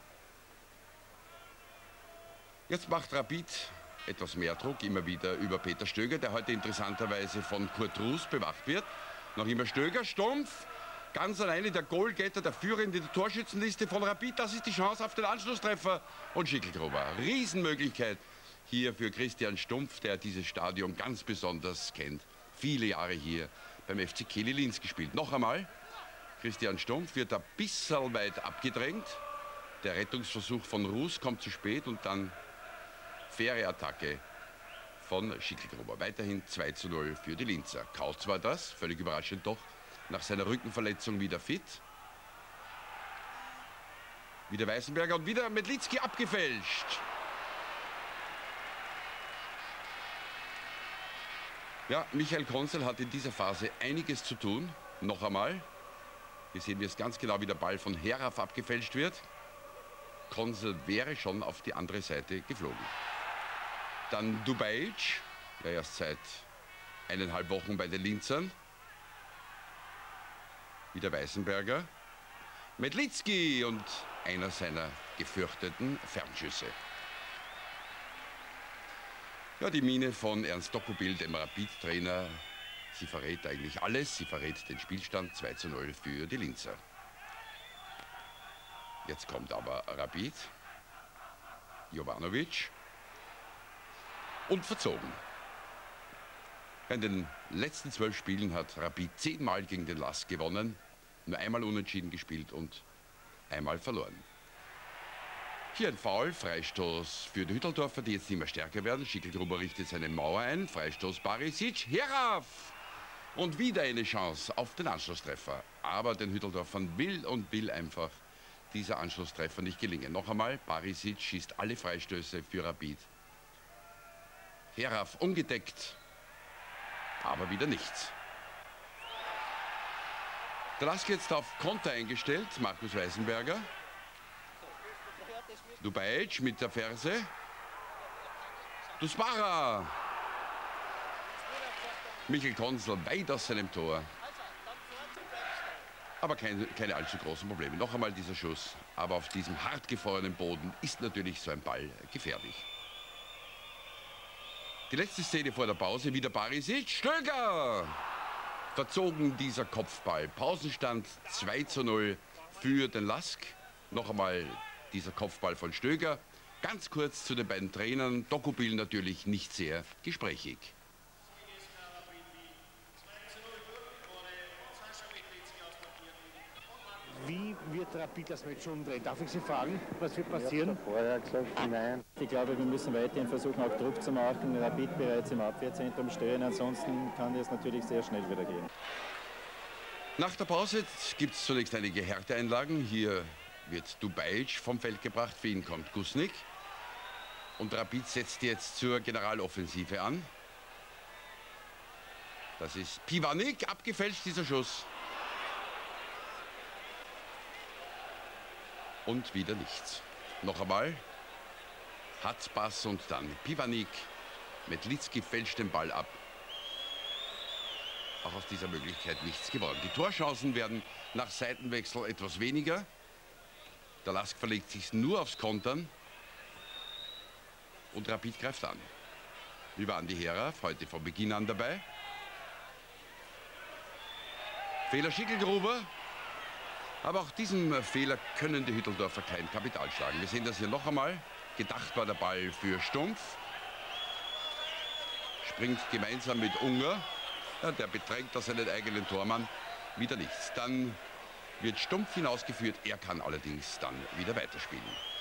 Jetzt macht Rapid etwas mehr Druck, immer wieder über Peter Stöger, der heute interessanterweise von Kurt Ruß bewacht wird. Noch immer Stöger, stumpf, ganz alleine der Goalgetter, der Führende der Torschützenliste von Rapid. Das ist die Chance auf den Anschlusstreffer. Und Schicklgruber, Riesenmöglichkeit hier für Christian Stumpf, der dieses Stadion ganz besonders kennt. Viele Jahre hier beim FC Kehli Linz gespielt. Noch einmal, Christian Stumpf wird ein bisschen weit abgedrängt. Der Rettungsversuch von Ruß kommt zu spät und dann faire Attacke von Schicklgruber. Weiterhin 2:0 für die Linzer. Kautz war das, völlig überraschend doch, nach seiner Rückenverletzung wieder fit. Wieder Weißenberger und wieder Medlitzki abgefälscht. Ja, Michael Konzel hat in dieser Phase einiges zu tun. Noch einmal. Hier sehen wir es ganz genau, wie der Ball von Heraff abgefälscht wird. Konzel wäre schon auf die andere Seite geflogen. Dann Dubaic, der erst seit 1,5 Wochen bei den Linzern. Wieder Weißenberger. Medlitzki und einer seiner gefürchteten Fernschüsse. Ja, die Miene von Ernst Dokubil, dem Rapid-Trainer, sie verrät eigentlich alles. Sie verrät den Spielstand 2:0 für die Linzer. Jetzt kommt aber Rapid. Jovanovic. Und verzogen. In den letzten 12 Spielen hat Rapid 10-mal gegen den LASK gewonnen, nur einmal unentschieden gespielt und einmal verloren. Hier ein Foul, Freistoß für die Hütteldorfer, die jetzt immer stärker werden. Schicklgruber richtet seine Mauer ein, Freistoß Barisic, Heraff! Und wieder eine Chance auf den Anschlusstreffer. Aber den Hütteldorfern will einfach dieser Anschlusstreffer nicht gelingen. Noch einmal, Barisic schießt alle Freistöße für Rapid. Heraff ungedeckt, aber wieder nichts. Der LASK jetzt auf Konter eingestellt, Markus Weißenberger. Dubaic mit der Ferse. Duspara. Michael Konzel weit aus seinem Tor. Aber keine allzu großen Probleme. Noch einmal dieser Schuss. Aber auf diesem hartgefrorenen Boden ist natürlich so ein Ball gefährlich. Die letzte Szene vor der Pause. Wieder Barisic. Stöger! Verzogen dieser Kopfball. Pausenstand 2:0 für den LASK. Noch einmal dieser Kopfball von Stöger. Ganz kurz zu den beiden Trainern. Dokubil natürlich nicht sehr gesprächig. Wie wird Rapid das Match umdrehen? Darf ich Sie fragen, was wird passieren? Ich habe vorher gesagt, nein. Ich glaube, wir müssen weiterhin versuchen, auch Druck zu machen. Rapid bereits im Abwehrzentrum stehen. Ansonsten kann es natürlich sehr schnell wieder gehen. Nach der Pause gibt es zunächst einige Härteeinlagen. Hier wird Dubaic vom Feld gebracht. Für ihn kommt Gusnik. Und Rapid setzt jetzt zur Generaloffensive an. Das ist Pivanik. Abgefälscht dieser Schuss. Und wieder nichts. Noch einmal. Hatzpass und dann Pivanik. Medlitzki fälscht den Ball ab. Auch aus dieser Möglichkeit nichts geworden. Die Torchancen werden nach Seitenwechsel etwas weniger. Der LASK verlegt sich nur aufs Kontern. Und Rapid greift an. Über Andi Heraff, heute von Beginn an dabei. Fehler Schicklgruber. Aber auch diesem Fehler können die Hütteldorfer kein Kapital schlagen. Wir sehen das hier noch einmal. Gedacht war der Ball für Stumpf. Springt gemeinsam mit Unger. Ja, der bedrängt da seinen eigenen Tormann. Wieder nichts. Dann wird stumpf hinausgeführt. Er kann allerdings dann wieder weiterspielen.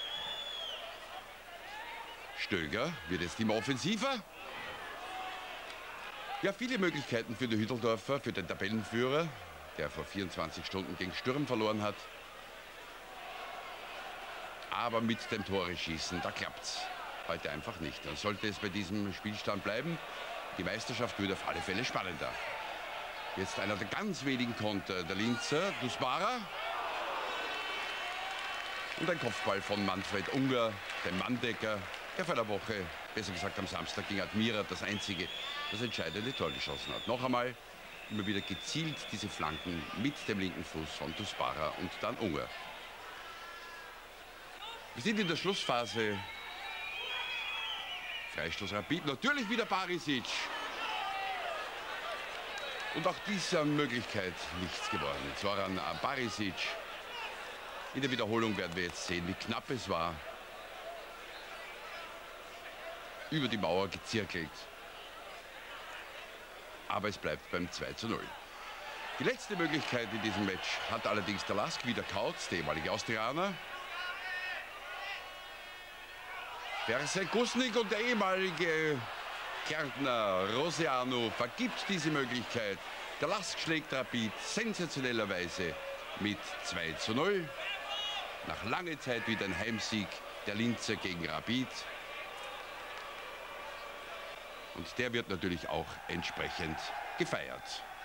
Stöger wird jetzt immer offensiver. Ja, viele Möglichkeiten für die Hütteldorfer, für den Tabellenführer, der vor 24 Stunden gegen Sturm verloren hat. Aber mit dem Tore-Schießen, da klappt es heute einfach nicht. Dann sollte es bei diesem Spielstand bleiben. Die Meisterschaft wird auf alle Fälle spannender. Jetzt einer der ganz wenigen Konter der Linzer, Dusbara. Und ein Kopfball von Manfred Unger, dem Manndecker, der vor der Woche, besser gesagt am Samstag gegen Admira, das entscheidende Tor geschossen hat. Noch einmal immer wieder gezielt diese Flanken mit dem linken Fuß von Dusbara und dann Unger. Wir sind in der Schlussphase. Freistoß Rapid, natürlich wieder Barisic. Und auch dieser Möglichkeit nichts geworden. Zoran Barisic. In der Wiederholung werden wir jetzt sehen, wie knapp es war. Über die Mauer gezirkelt. Aber es bleibt beim 2:0. Die letzte Möglichkeit in diesem Match hat allerdings der Lask wieder Kautz, der ehemalige Austrianer. Fersen Kusnik und der ehemalige Kärntner Rosiano vergibt diese Möglichkeit. Der Lask schlägt Rapid sensationellerweise mit 2:0. Nach langer Zeit wieder ein Heimsieg der Linzer gegen Rapid. Und der wird natürlich auch entsprechend gefeiert.